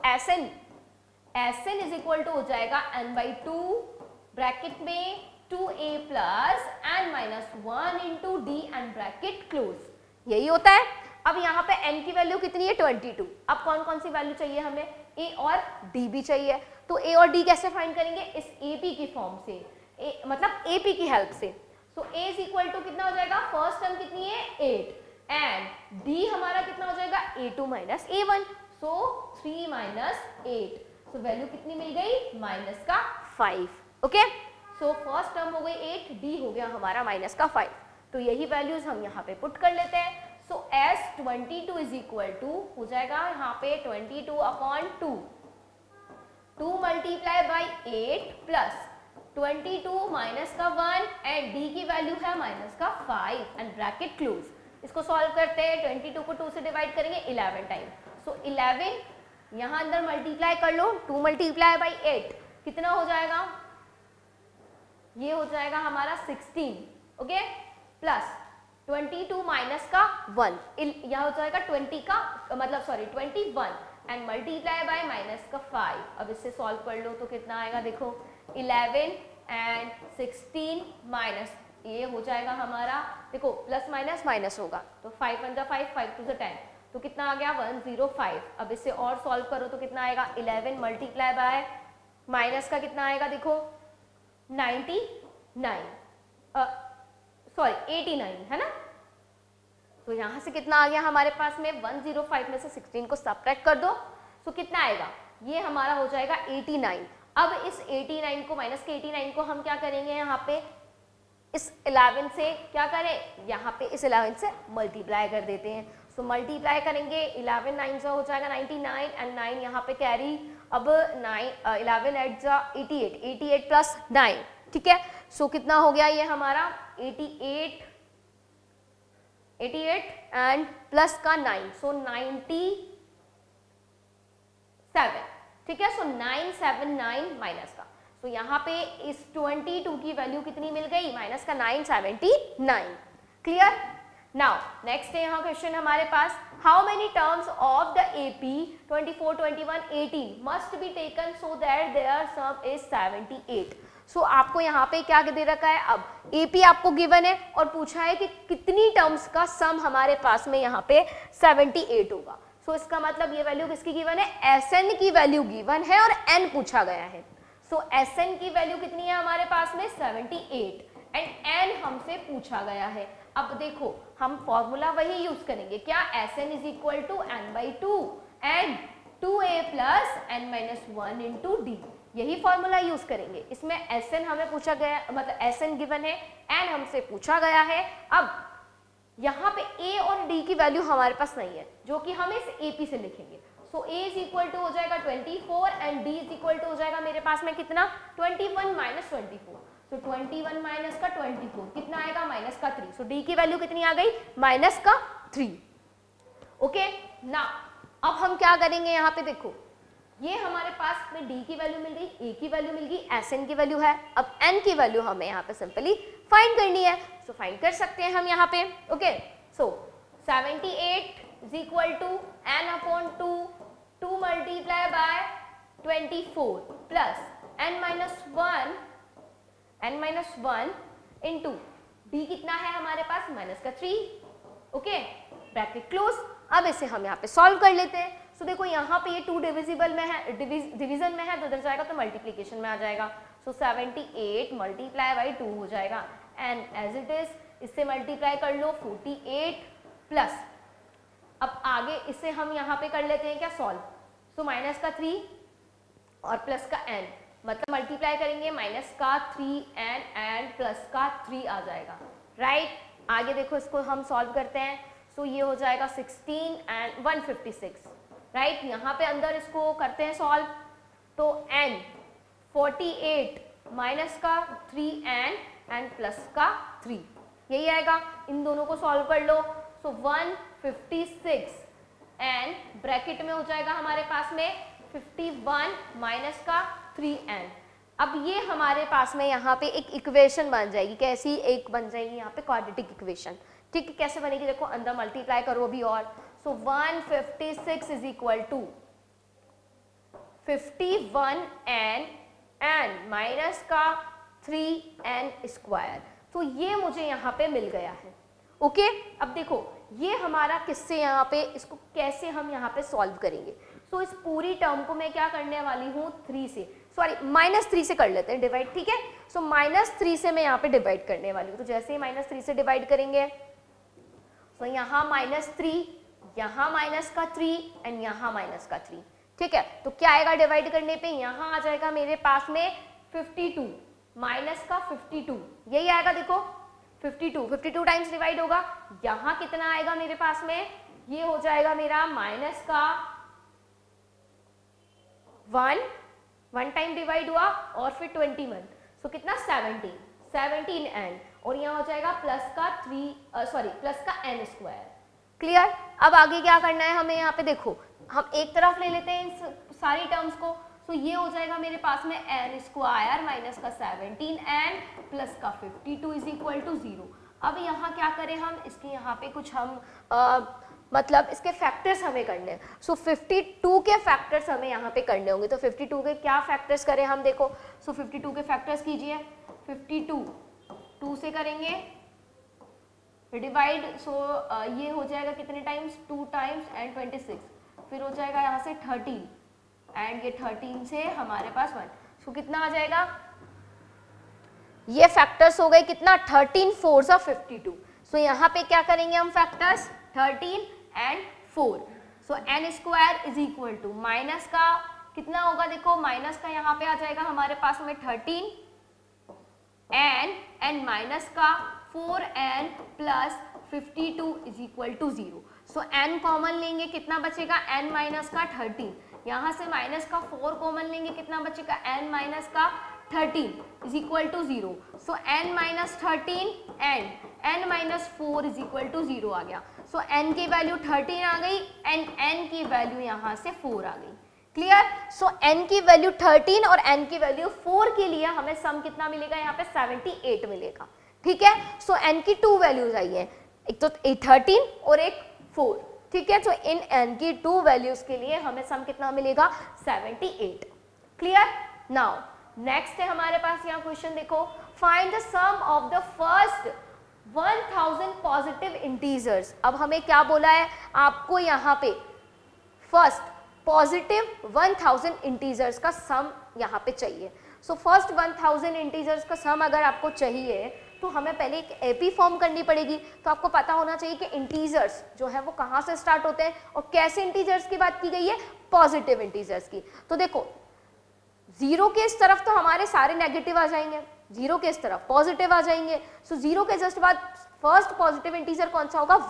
Sn is equal to हो जाएगा n/2 ब्रैकेट में 2a plus n minus 1 into d and bracket close यही होता है। अब यहाँ पे n की वैल्यू कितनी है 22। अब कौन कौन सी वैल्यू चाहिए हमें a और d भी चाहिए। तो a और d कैसे फाइंड करेंगे इस AP की फॉर्म से मतलब AP की हेल्प से। So a is equal to कितना हो जाएगा फर्स्ट टर्म कितनी है 8 एंड d हमारा कितना हो जाएगा a2 minus a1 so 3 minus 8 so value कितनी मिल गई माइनस का 5 ओके। सो फर्स्ट टर्म हो गई 8 d हो गया हमारा माइनस का 5 तो यही वैल्यूज हम यहाँ पे पुट कर लेते हैं। सो S22 इज इक्वल टू हो जाएगा यहाँ पे 22 upon 2 multiply by 8 plus 22 minus का 1 एंड d की वैल्यू है माइनस का 5 एंड ब्रैकेट क्लोज। इसको सॉल्व करते हैं 22 को 2 से डिवाइड करेंगे 11 टाइम सो 11 यहाँ अंदर मल्टीप्लाई कर लो, 2 मल्टीप्लाई बाई 8 कितना हो जाएगा, ये हो जाएगा हमारा 16, ओके, प्लस 22 माइनस का 1, यह हो जाएगा 20 का मतलब sorry 21 and multiply by minus का 5। अब इससे सॉल्व कर लो तो कितना आएगा, देखो 11 एंड 16 माइनस, ये हो जाएगा हमारा, देखो प्लस माइनस माइनस होगा तो 5 1 5 5 2 10, तो कितना आ गया 105। अब इससे और सॉल्व करो तो कितना आएगा 11 मल्टीप्लाई बाय माइनस का कितना आएगा, देखो 99 सॉरी 89 है ना। तो यहां से कितना आ गया हमारे पास में 105 में से 16 को सब्ट्रैक्ट कर दो, तो कितना आएगा, ये हमारा हो जाएगा 89। अब इस 89 को माइनस के 89 को हम क्या करेंगे, यहाँ पे इस 11 से क्या करें, यहाँ पे इस 11 से मल्टीप्लाई कर देते हैं। सो मल्टीप्लाई करेंगे 11 9 से हो जाएगा 99 एंड 9 यहाँ पे कैरी, अब 11 8 जा 88, 88 प्लस 9, ठीक है। सो कितना हो गया ये हमारा 88 एंड प्लस का 9, सो 97, ठीक है। सो 979 माइनस का, तो यहाँ पे इस 22 की वैल्यू कितनी मिल गई, माइनस का 979, क्लियर। नाउ नेक्स्ट है यहाँ क्वेश्चन हमारे पास, how many terms of the AP 24 21 18 must be taken so that their sum is 78। सो आपको यहाँ पे क्या दे रखा है, अब एपी आपको गिवन है और पूछा है कि कितनी टर्म्स का सम हमारे पास में यहाँ पे 78 होगा। सो इसका मतलब ये वैल्यू किसकी गिवन है, एसएन की वैल्यू गिवन है और एन पूछा गया है। सो एसएन की वैल्यू कितनी है हमारे पास में 78 एंड एन हमसे पूछा गया है। अब देखो हम फॉर्मूला वही यूज करेंगे, क्या, S n is equal to n by 2 and 2a plus n minus 1 into d, यही फॉर्मूला यूज करेंगे। इसमें एसएन हमें पूछा गया, मतलब एसएन गिवन है, एन हमसे पूछा गया है। अब यहाँ पे a और d की वैल्यू हमारे पास नहीं है, जो कि हम इस AP से लिखेंगे। So a is equal to हो जाएगा 24 and d is equal to हो जाएगा मेरे पास में कितना, 21 माइनस 24, तो 21 माइनस का 24 कितना आएगा, माइनस का 3। सो d की वैल्यू कितनी आ गई, माइनस का 3, ओके। ना अब हम क्या करेंगे, यहाँ पे देखो ये हमारे पास में d की वैल्यू मिल गई, a की वैल्यू मिल गई, Sn की वैल्यू है। अब n की वैल्यू हमें यहाँ पे सिंपली फाइंड करनी है, सो फाइंड कर सकते हैं हम यहाँ पे, okay. So 78 is equal to n upon 2 multiply by 24 plus n minus 1 into d कितना है हमारे पास, माइनस का 3, ओके, ब्रैकेट क्लोज। अब इसे हम यहाँ पे सॉल्व कर लेते हैं। सो देखो यहाँ पे ये 2 डिविजिबल में है, डिवीजन में है, तो इधर जाएगा तो मल्टीप्लीकेशन में आ जाएगा। सो 78 मल्टीप्लाई बाई 2 हो जाएगा एंड एज इट इज इससे मल्टीप्लाई कर लो 48 प्लस, अब आगे इसे हम यहाँ पे कर लेते हैं क्या, सॉल्व। सो माइनस का 3 और प्लस का n, मतलब मल्टीप्लाई करेंगे माइनस का 3n एंड प्लस का 3 आ जाएगा, राइट। आगे देखो इसको हम सॉल्व करते हैं। सो ये हो जाएगा 16 एंड 156, राइट। यहाँ पे अंदर इसको करते हैं सॉल्व, तो n 48 माइनस का 3n एंड प्लस का 3, यही आएगा। इन दोनों को सॉल्व कर लो। सो 156 एंड ब्रैकेट में हो जाएगा हमारे पास में 51 माइनस का 3n। अब ये हमारे पास में यहाँ पे एक इक्वेशन बन जाएगी, कैसी एक बन जाएगी यहाँ पे, क्वाड्रेटिक इक्वेशन, ठीक है। कैसे बनेगी, देखो अंदर मल्टीप्लाई करो अभी और। So 156 is equal to 51n and minus का 3n स्क्वायर, तो ये मुझे यहाँ पे मिल गया है, ओके। अब देखो ये हमारा किससे यहाँ पे, इसको कैसे हम यहाँ पे सॉल्व करेंगे। सो इस पूरी टर्म को मैं क्या करने वाली हूँ, 3 से, सॉरी -3 से कर लेते हैं डिवाइड, ठीक है। सो -3 से मैं यहाँ पे डिवाइड करने वाली हूँ, तो जैसे ही -3 से डिवाइड करेंगे, तो यहाँ -3, यहाँ माइनस का 3 एंड यहाँ माइनस का 3, ठीक है। तो क्या आएगा डिवाइड करने पे, यहाँ आ जाएगा मेरे पास में 52 माइनस का 52, यही आएगा। देखो 52 टाइम्स डिवाइड होगा, यहाँ कितना आएगा मेरे पास में, ये हो जाएगा मेरा माइनस का 1 टाइम डिवाइड हुआ और फिर 21, सो कितना 17 एन, और यहाँ हो जाएगा प्लस का प्लस का n स्क्वायर, क्लियर। अब आगे क्या करना है हमें, यहाँ पे देखो हम एक तरफ ले लेते हैं इन सारी टर्म्स को, तो ये हो जाएगा मेरे पास में n स्क्वायर माइनस का 17n प्लस का 52 इज इक्वल टू 0। अब यहाँ क्या करें हम, इसके यहाँ पे कुछ हम मतलब इसके फैक्टर्स हमें करने हैं। सो 52 के फैक्टर्स हमें यहाँ पे करने होंगे। तो 52 के क्या फैक्टर्स करें हम, देखो सो 52 के फैक्टर्स कीजिए। 52 2 से करेंगे डिवाइड, सो ये हो जाएगा कितने टाइम्स, 2 टाइम्स एंड 26, फिर हो जाएगा यहाँ से 13 एंड ये 13 से हमारे पास 1, सो कितना आ जाएगा, ये फैक्टर्स हो गए कितना 13 4 सा 52। सो यहाँ पे क्या करेंगे हम factors 13 and 4। So n square is equal to minus का कितना होगा, देखो माइनस का यहाँ पे आ जाएगा हमारे पास में 13 एंड माइनस का 4n plus 52 is equal to 0। So n common लेंगे कितना बचेगा, n माइनस का 13, यहाँ से माइनस का 4 कॉमन लेंगे कितना बचेगा, n माइनस का 13 is equal to 0। So n minus 13 and n minus 4 is equal to 0 आ गया। सो n की वैल्यू 13 आ गई एंड n की वैल्यू यहाँ से 4 आ गई। क्लियर। सो n की वैल्यू 13 और n की वैल्यू 4 के लिए हमें सम कितना मिलेगा, यहाँ पे 78 मिलेगा। ठीक है। सो n की 2 वैल्यूज आई है, एक तो 13 और एक 4। ठीक है। तो इन n की 2 वैल्यूज के लिए हमें सम कितना मिलेगा, 78। क्लियर। नाउ नेक्स्ट है हमारे पास यहाँ क्वेश्चन देखो, find the sum of the first 1000 positive integers. अब हमें क्या बोला है, आपको यहाँ पे फर्स्ट पॉजिटिव 1000 इंटीजर्स का सम यहाँ पे चाहिए। सो फर्स्ट 1000 इंटीजर्स का सम अगर आपको चाहिए तो हमें पहले एक एपी फॉर्म करनी पड़ेगी। तो आपको पता होना चाहिए कि इंटीजर्स जो है वो कहाँ से स्टार्ट होते हैं और कैसे इंटीजर्स की बात की गई है, पॉजिटिव इंटीजर्स की। तो देखो 0 के इस तरफ तो हमारे सारे नेगेटिव आ जाएंगे, 0 के इस तरफ पॉजिटिव आ जाएंगे। सो 0 के जस्ट बाद फर्स्ट पॉजिटिव इंटीजर कौन सा होगा,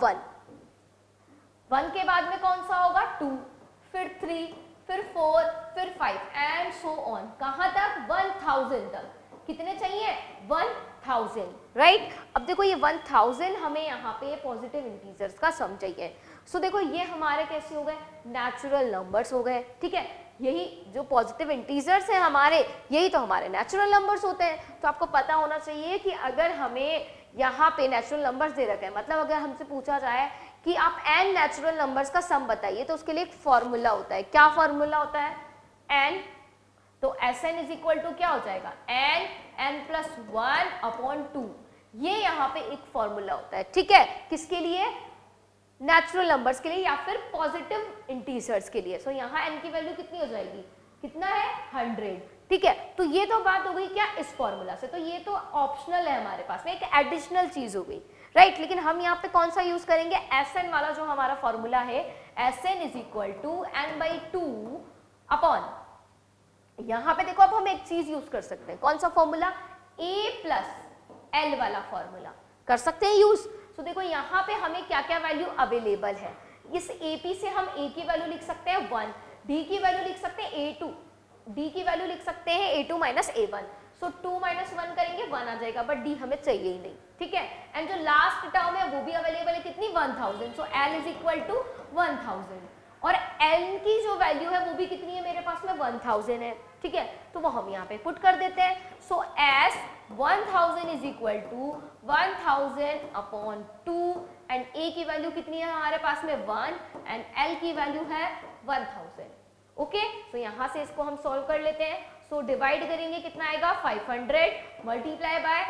1। 1 के बाद में कौन सा होगा, 2, फिर 3, फिर 4, फिर 5 एंड सो ऑन। कहां तक, 1000 तक। कितने चाहिए, 1000। राइट। अब देखो ये 1000 हमें यहाँ पे पॉजिटिव इंटीजर्स का सम चाहिए। सो देखो ये हमारे कैसे हो गए, नेचुरल नंबर्स हो गए। ठीक है। यही जो पॉजिटिव इंटीजर्स हैं हमारे, यही तो हमारे नेचुरल नंबर्स होते हैं। तो आपको पता होना चाहिए कि अगर हमें यहाँ पे नेचुरल नंबर्स दे रखे हैं, मतलब अगर हमसे पूछा जाए कि आप n नेचुरल नंबर्स का सम बताइए, तो उसके लिए एक फॉर्मूला होता है। क्या फॉर्मूला होता है, n, तो Sn इज इक्वल टू क्या हो जाएगा, n प्लस 1 अपॉन 2। ये यहाँ पे एक फॉर्मूला होता है। ठीक है। किसके लिए, नेचुरल नंबर्स के लिए या फिर पॉजिटिव इंटीजर्स के लिए। सो यहाँ n की वैल्यू कितनी हो जाएगी, कितना है, 100। ठीक है। तो ये तो बात हो गई क्या, इस फॉर्मूला से। तो ये तो ऑप्शनल है हमारे पास में, एक एडिशनल चीज हो गई। राइट। लेकिन हम यहाँ पे कौन सा यूज करेंगे, Sn वाला जो हमारा फॉर्मूला है, Sn is equal to n/2 upon, यहाँ पे देखो अब हम एक चीज यूज कर सकते हैं, कौन सा फॉर्मूला, a प्लस l वाला फॉर्मूला कर सकते हैं यूज। तो देखो यहाँ पे हमें क्या क्या वैल्यू अवेलेबल है। इस AP से हम A की वैल्यू लिख सकते हैं 1, D की वैल्यू लिख सकते हैं A2, D की वैल्यू लिख सकते हैं A2 माइनस A1। सो 2 माइनस 1 करेंगे 1 आ जाएगा, बट D हमें चाहिए ही नहीं। ठीक है। एंड जो लास्ट टर्म है वो भी अवेलेबल है, कितनी, 1000। So L is equal to 1000 और N की जो वैल्यू है वो भी कितनी है मेरे पास में, 1000 है। ठीक है। तो वो हम यहाँ पे पुट कर देते हैं। So S 1000 is equal to 1000 अपॉन 2 एंड A की वैल्यू कितनी है हमारे पास में, 1 एंड L की वैल्यू है 1000। ओके। तो यहाँ से इसको हम सॉल्व कर लेते हैं। सो डिवाइड करेंगे कितना आएगा, 500 मल्टीप्लाई बाय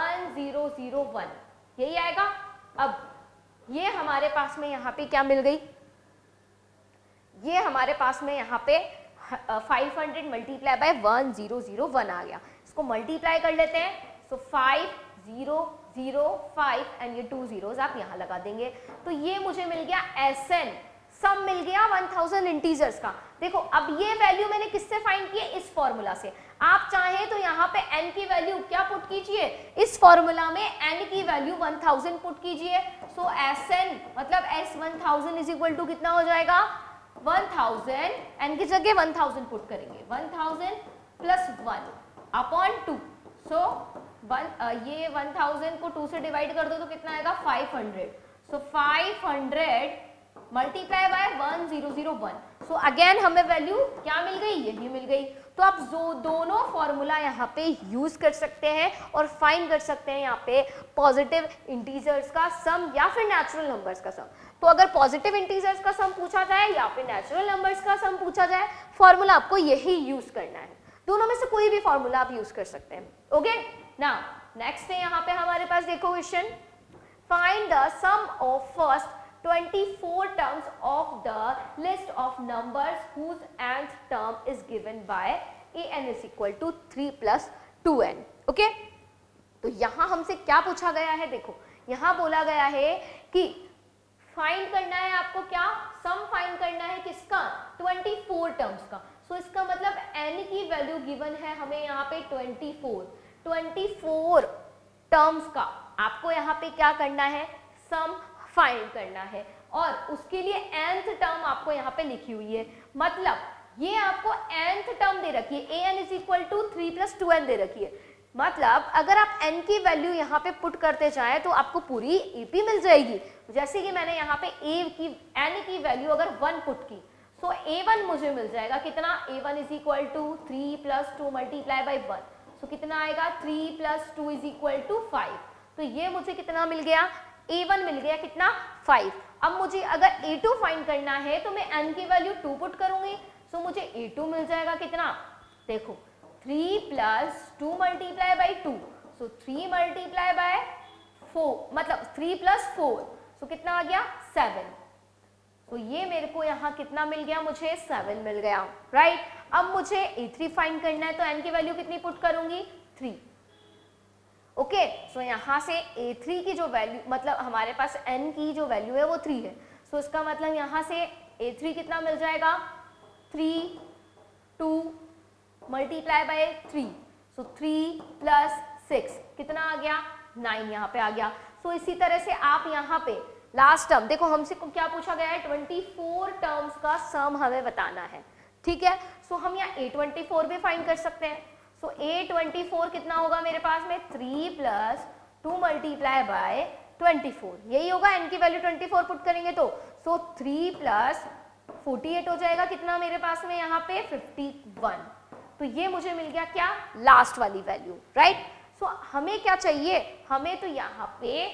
1001, यही आएगा। अब ये हमारे पास में यहाँ पे क्या मिल गई, ये हमारे पास में यहाँ पे 500 मल्टीप्लाई बाय 1001 आ गया। इसको मल्टीप्लाई कर लेते हैं। सो 5005 एंड ये 2 zeros आप यहाँ लगा देंगे। तो ये मुझे मिल गया Sn, सम मिल गया 1000 इंटीजर्स का। देखो अब ये वैल्यू मैंने किससे फाइंड की है, इस फॉर्मूला से। आप चाहें तो यहाँ पे n की वैल्यू क्या पुट कीजिए, इस फॉर्मूला में n की वैल्यू 1000 पुट कीजिए। सो Sn मतलब S1000 इज इक्वल टू कितना हो जाएगा, 1000, n की जगह 1000 पुट करेंगे, 1000 प्लस 1 अपॉन 2। सो ये 1000 को 2 से डिवाइड कर दो तो कितना आएगा, 500। So 500 multiply by 1001. So again हमें वैल्यू क्या मिल गई, यही मिल गई. तो आप जो दोनों फॉर्मूला यहाँ पे यूज कर सकते हैं और फाइंड कर सकते हैं यहाँ पे पॉजिटिव इंटीजर्स का सम या फिर नेचुरल नंबर्स का सम. तो अगर पॉजिटिव इंटीजर्स का सम पूछा जाए या फिर नेचुरल नंबर्स का सम पूछा जाए, फॉर्मूला आपको यही यूज करना है. दोनों में से कोई भी फॉर्मूला आप यूज कर सकते हैं. ओके, नाउ नेक्स्ट है यहाँ पे हमारे पास देखो question, find the sum of first 24 terms of the list of numbers whose nth term is given by an is equal to 3 plus 2n. Okay, तो यहां हमसे क्या पूछा गया है, देखो यहां बोला गया है कि फाइंड करना है आपको, क्या सम फाइंड करना है किसका, 24 टर्म्स का. सो इसका मतलब n की वैल्यू गिवन है हमें यहाँ पे 24 टर्म्स का आपको यहाँ पे क्या करना है, सम फाइंड करना है. और उसके लिए nth टर्म आपको यहाँ पे लिखी हुई है. मतलब ये आपको nth टर्म दे रखी है, an is equal to 3 plus 2n दे रखी है. मतलब अगर आप n की वैल्यू यहाँ पे पुट करते जाएं तो आपको पूरी ep मिल जाएगी. जैसे कि मैंने यहाँ पे n की वैल्यू अगर 1 पुट की, सो a1 मुझे मिल जाएगा कितना, a1 is equal to 3 plus 2 multiply by 1. So कितना आएगा, 3 प्लस 2 इज इक्वल टू 5. तो ये मुझे कितना मिल गया, a1 मिल गया कितना, 5. अब मुझे अगर a2 फाइंड करना है तो मैं n की वैल्यू 2 पुट करूंगी. सो मुझे a2 मिल जाएगा कितना, देखो 3 plus 2 multiply by 2. So 3 multiply by 4, मतलब 3 प्लस 4, सो कितना आ गया, 7. तो ये मेरे को यहाँ कितना मिल गया, मुझे 7 मिल गया, राइट. अब मुझे a3 फाइंड करना है तो n की वैल्यू कितनी पुट करूंगी, 3. ओके, सो यहाँ से a3 की जो वैल्यू, मतलब हमारे पास n की जो वैल्यू है वो 3 है. सो इसका मतलब यहाँ से a3 कितना मिल जाएगा, 3 2 मल्टीप्लाई बाय 3. सो 3 प्लस 6 कितना आ गया, 9 यहाँ पे आ गया. सो इसी तरह से आप यहाँ पे लास्ट टर्म देखो, हमसे क्या पूछा गया है, 24 टर्म्स का सम हमें बताना है. ठीक है, सो हम यहाँ a24 भी फाइंड कर सकते हैं. सो a24 कितना होगा मेरे पास में, 3 प्लस 2 मल्टीप्लाई बाय 24, यही होगा. n की वैल्यू 24 पुट करेंगे तो, सो 3 प्लस 48 हो जाएगा कितना मेरे पास में यहाँ पे, 51. तो ये मुझे मिल गया क्या, लास्ट वाली वैल्यू, राइट. सो हमें क्या चाहिए, हमें तो यहाँ पे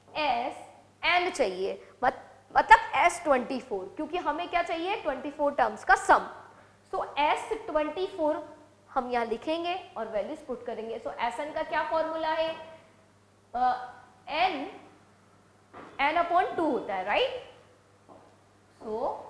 n चाहिए, मतलब S24, क्योंकि हमें क्या चाहिए, 24 टर्म्स का सम. सो S24 हम यहाँ लिखेंगे और वैल्यूज पुट करेंगे. सो Sn का क्या फॉर्मूला है, n अपॉन 2 होता है, right. So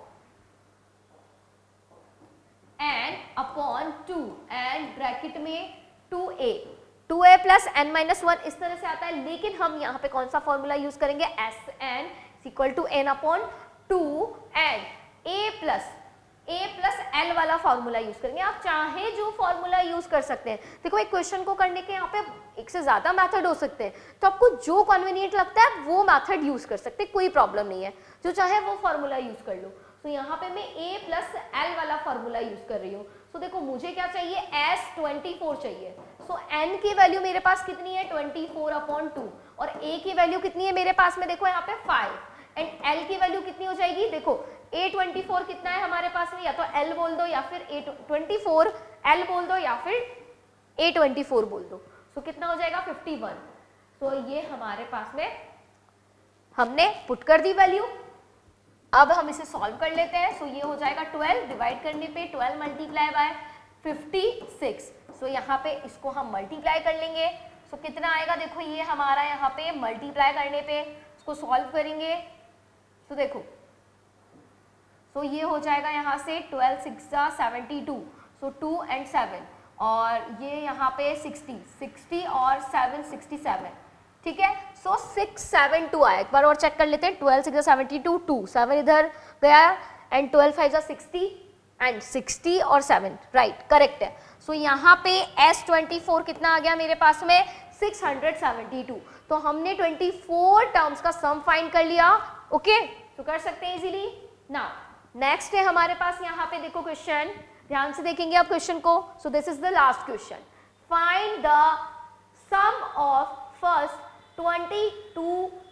n upon 2 and bracket में 2a प्लस n माइनस 1 इस तरह से आता है. लेकिन हम यहाँ पे कौन सा फॉर्मूला यूज करेंगे, Sn equal to n upon 2 and a plus l वाला फॉर्मूला यूज करेंगे. आप चाहे जो फॉर्मूला यूज कर सकते हैं. देखो एक क्वेश्चन को करने के यहाँ पे एक से ज्यादा मेथड हो सकते हैं, तो आपको जो कन्वीनियंट लगता है वो मेथड यूज कर सकते हैं, कोई प्रॉब्लम नहीं है. जो चाहे वो फॉर्मूला यूज कर लो. तो यहाँ पे मैं a प्लस l वाला फॉर्मूला यूज कर रही हूँ. सो देखो मुझे क्या चाहिए, S24 चाहिए. सो n की वैल्यू मेरे पास कितनी है, 24 अपॉन 2, और a की वैल्यू कितनी है मेरे पास में, देखो यहाँ पे 5, एंड l की वैल्यू कितनी हो जाएगी, देखो a24 कितना है हमारे पास में, या तो l बोल दो या फिर a24 l बोल दो या फिर a24 बोल दो. सो कितना हो जाएगा, 51. सो ये हमारे पास में हमने पुट कर दी वैल्यू. अब हम इसे सॉल्व कर लेते हैं. सो ये हो जाएगा 12 डिवाइड करने पे 12 मल्टीप्लाई बाय 56. सो यहाँ पे इसको हम मल्टीप्लाई कर लेंगे. सो कितना आएगा, देखो ये हमारा यहाँ पे मल्टीप्लाई करने पे इसको सॉल्व करेंगे. सो देखो, सो ये हो जाएगा यहाँ से 12 6 72. सो 2 एंड 7, और ये यहाँ पे 60 और 7 67. ठीक है, सो 6 7 2 आया. एक बार और चेक कर लेते हैं. 12 6 72, 2 7 इधर गया, एंड 12 5 60 एंड 60 और 7, राइट, करेक्ट है. सो यहाँ पे S24 कितना आ गया मेरे पास में, 672. तो हमने 24 टर्म्स का सम फाइंड कर लिया. ओके, तो कर सकते हैं इजीली. नाउ नेक्स्ट है हमारे पास यहाँ पे देखो क्वेश्चन, ध्यान से देखेंगे आप क्वेश्चन को. So this is the last question. Find the sum of first 22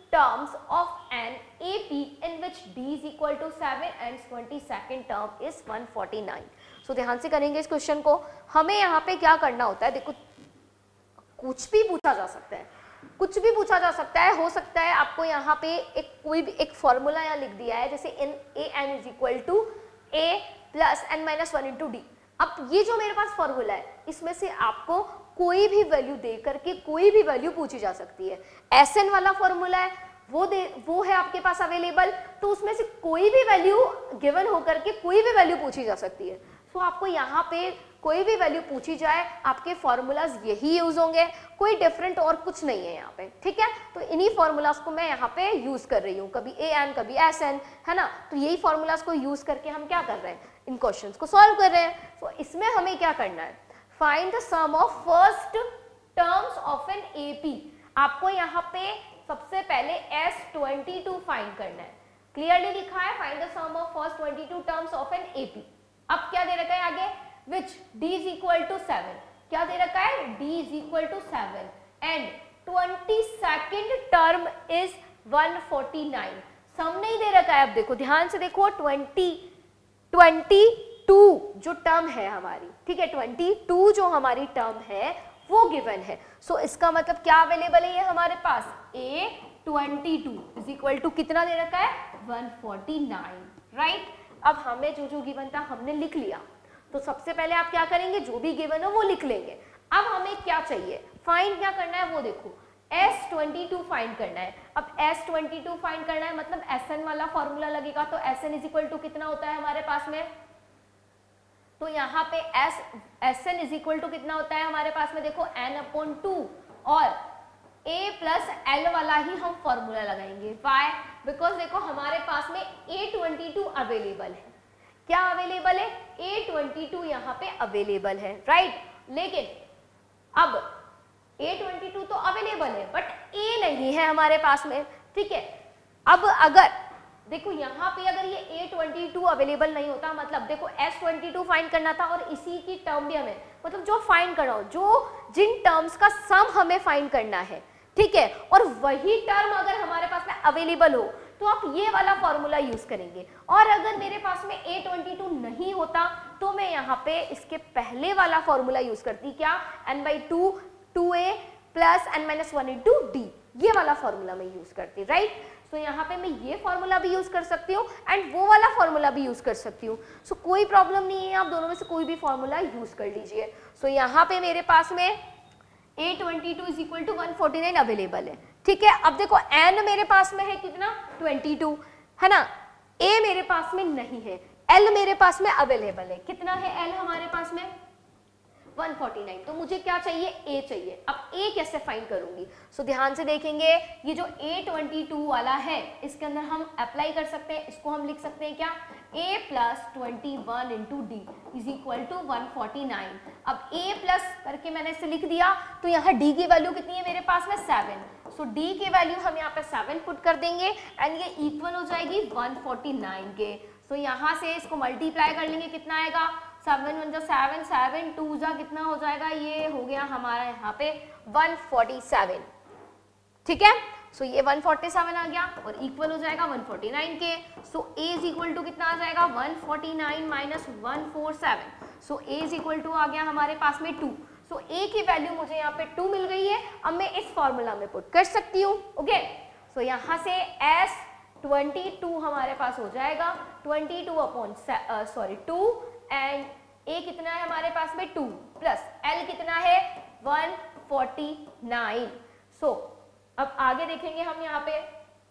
terms of an AP in which D is equal to 7 and 22nd term is 149. So ध्यान से करेंगे इस क्वेश्चन को. हमें यहाँ पे क्या करना होता है, देखो कुछ भी पूछा जा सकता है, कुछ भी पूछा जा सकता है. हो सकता है आपको यहाँ पे एक कोई भी एक फॉर्मूला यहाँ लिख दिया है, जैसे इन an is equal to a plus n minus 1 into D. अब ये जो मेरे पास फॉर्मूला है, इसमें से आपको कोई भी वैल्यू दे करके कोई भी वैल्यू पूछी जा सकती है. Sn वाला फॉर्मूला है, वो है आपके पास अवेलेबल, तो उसमें से कोई भी वैल्यू गिवन होकर के कोई भी वैल्यू पूछी जा सकती है. सो आपको यहाँ पे कोई भी वैल्यू पूछी जाए, आपके फॉर्मूलाज यही यूज होंगे, कोई डिफरेंट और कुछ नहीं है यहाँ पे. ठीक है, तो इन्हीं फॉर्मूलाज को मैं यहाँ पे यूज कर रही हूँ, कभी an कभी sn, है ना. तो यही फॉर्मूलाज को यूज करके हम क्या कर रहे हैं, इन क्वेश्चंस को सॉल्व कर रहे हैं. तो इसमें हमें क्या करना है, find the sum of first terms of an AP. आपको यहाँ पे सबसे पहले S22 फाइंड करना है. क्लियरली लिखा है, find the sum of first 22 terms of an AP. अब क्या दे रखा है आगे, which D is equal to 7. क्या दे रखा है, D is equal to 7 and 22nd term is 149. सम नहीं दे रखा है. अब देखो ध्यान से देखो, 22 जो टर्म है हमारी, ठीक है, 22 जो हमारी टर्म है वो गिवन है. सो इसका मतलब क्या अवेलेबल है ये हमारे पास, A22 इज इक्वल टू कितना दे रखा है, 149. राइट. अब हमें जो गिवन था हमने लिख लिया. तो सबसे पहले आप क्या करेंगे, जो भी गिवन हो वो लिख लेंगे. अब हमें क्या चाहिए, फाइंड क्या करना है, वो देखो S22 फाइंड करना है. अब S22 फाइंड करना है मतलब Sn वाला फॉर्मूला लगेगा. तो Sn इज इक्वल टू कितना होता है हमारे पास में, तो यहाँ पे Sn इज इक्वल टू कितना होता है हमारे पास में, देखो n/2 और a प्लस l वाला ही हम फॉर्मूला लगाएंगे. वाई, बिकॉज देखो हमारे पास में A22 अवेलेबल है. क्या अवेलेबल है, A22 यहाँ पे अवेलेबल है. राइट. लेकिन अब A22 तो अवेलेबल है बट A नहीं है हमारे पास में. ठीक है. अब अगर देखो यहाँ पे अगर ये A22 अवेलेबल नहीं होता, मतलब देखो S22 फाइंड करना था और इसी की टर्म भी हमें, मतलब जो फाइंड करना हो, जो जिन टर्म्स का सम हमें फाइंड करना है, ठीक है, और वही टर्म अगर हमारे पास में अवेलेबल हो तो आप ये वाला फॉर्मूला यूज करेंगे. और अगर मेरे पास में A22 नहीं होता तो मैं यहाँ पे इसके पहले वाला फॉर्मूला यूज करती, क्या, n/2 2a plus n-1 into d. ये वाला फॉर्मूला मैं यूज करती. राइट. सो यहाँ पे मैं ये फॉर्मूला भी यूज कर सकती हूँ एंड वो वाला फॉर्मूला भी यूज कर सकती हूँ. सो कोई प्रॉब्लम नहीं है, आप दोनों में से कोई भी फॉर्मूला यूज कर लीजिए. सो यहाँ पे मेरे पास में A22 is equal to 149 available है. ठीक है. अब देखो n मेरे पास में है कितना, 22, है ना. A मेरे पास में नहीं है, L मेरे पास में अवेलेबल है. कितना है L हमारे पास में, 149. तो मुझे क्या चाहिए, A चाहिए. अब A कैसे फाइंड करूंगी, सो ध्यान से देखेंगे, ये जो A22 वाला है इसके अंदर हम अप्लाई कर सकते हैं. इसको हम लिख सकते हैं क्या, A plus 21 into D is equal to 149. अब A प्लस करके मैंने इसे लिख दिया, तो यहाँ D की वैल्यू कितनी है मेरे पास में, 7. सो D की वैल्यू हम यहाँ पे 7 पुट कर देंगे एंड ये इक्वल हो जाएगी 149 के. सो यहाँ से इसको मल्टीप्लाई कर लेंगे, कितना आएगा, 7 1 जा 7, 7 2 जा कितना हो जाएगा, ये हो गया हमारा यहाँ पे 147. ठीक है. सो ये 147 आ गया और इक्वल हो जाएगा 149 के. So A is equal to कितना आ जाएगा, 149 minus 147. So A is equal to आ गया हमारे पास में 2. सो A की वैल्यू मुझे यहाँ पे 2 मिल गई है. अब मैं इस फॉर्मूला में पुट कर सकती हूँ. ओके. सो यहाँ से S22 हमारे पास हो जाएगा 2 एंड A कितना है हमारे पास में 2 प्लस L कितना है 149. सो अब आगे देखेंगे हम यहाँ पे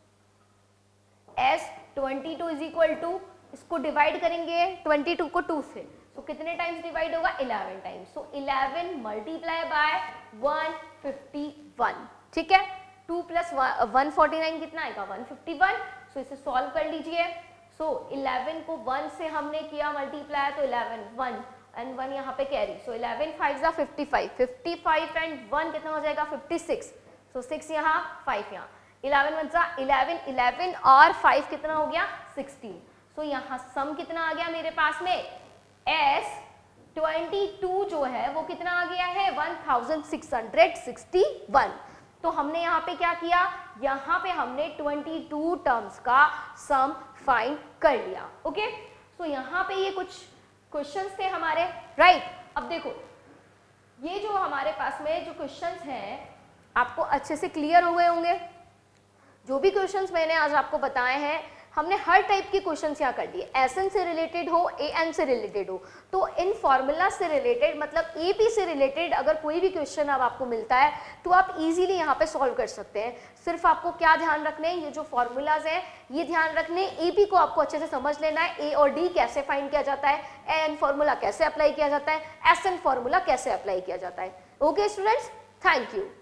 S22 इज इक्वल टू, इसको डिवाइड करेंगे 22 को 2 से, तो कितने टाइम्स डिवाइड होगा, 11 टाइम्स. So 11 multiply by 151. ठीक है. 2 प्लस 149 कितना आएगा, 151. सो इसे सॉल्व कर लीजिए. सो 11 को 1 से हमने किया मल्टीप्लाई, तो 11 1 एंड 1 यहाँ पे कैरी. सो 11 5 जा 55, 55 एंड 1 कितना हो जाएगा, 56. सो 6 यहाँ 5 यहाँ, 11 1 जा 11, 11 और 5 कितना हो गया, 16. सो यहाँ सम कितना आ गया मेरे पास में, S22 जो है वो कितना आ गया है, 1661. तो हमने यहाँ पे क्या किया, यहाँ पे हमने 22 टर्म्स का सम फाइंड कर लिया। ओके, तो यहाँ पे ये कुछ क्वेश्चंस थे हमारे, राइट। अब देखो ये जो हमारे पास में जो क्वेश्चंस हैं आपको अच्छे से क्लियर हो गए होंगे। जो भी क्वेश्चंस मैंने आज आपको बताए हैं हमने हर टाइप के क्वेश्चंस यहाँ कर दिए, एसएन से रिलेटेड हो, एएन से रिलेटेड हो, तो इन फॉर्मूला से रिलेटेड मतलब एपी से रिलेटेड अगर कोई भी क्वेश्चन अब आपको मिलता है तो आप इजीली यहाँ पे सॉल्व कर सकते हैं। सिर्फ आपको क्या ध्यान रखने हैं, ये जो फॉर्मूलाज हैं ये ध्यान रखने, एपी को आपको अच्छे से समझ लेना है, ए और डी कैसे फाइंड किया जाता है, एएन फॉर्मूला कैसे अप्लाई किया जाता है, एसएन फॉर्मूला कैसे अप्लाई किया जाता है। Okay students, thank you.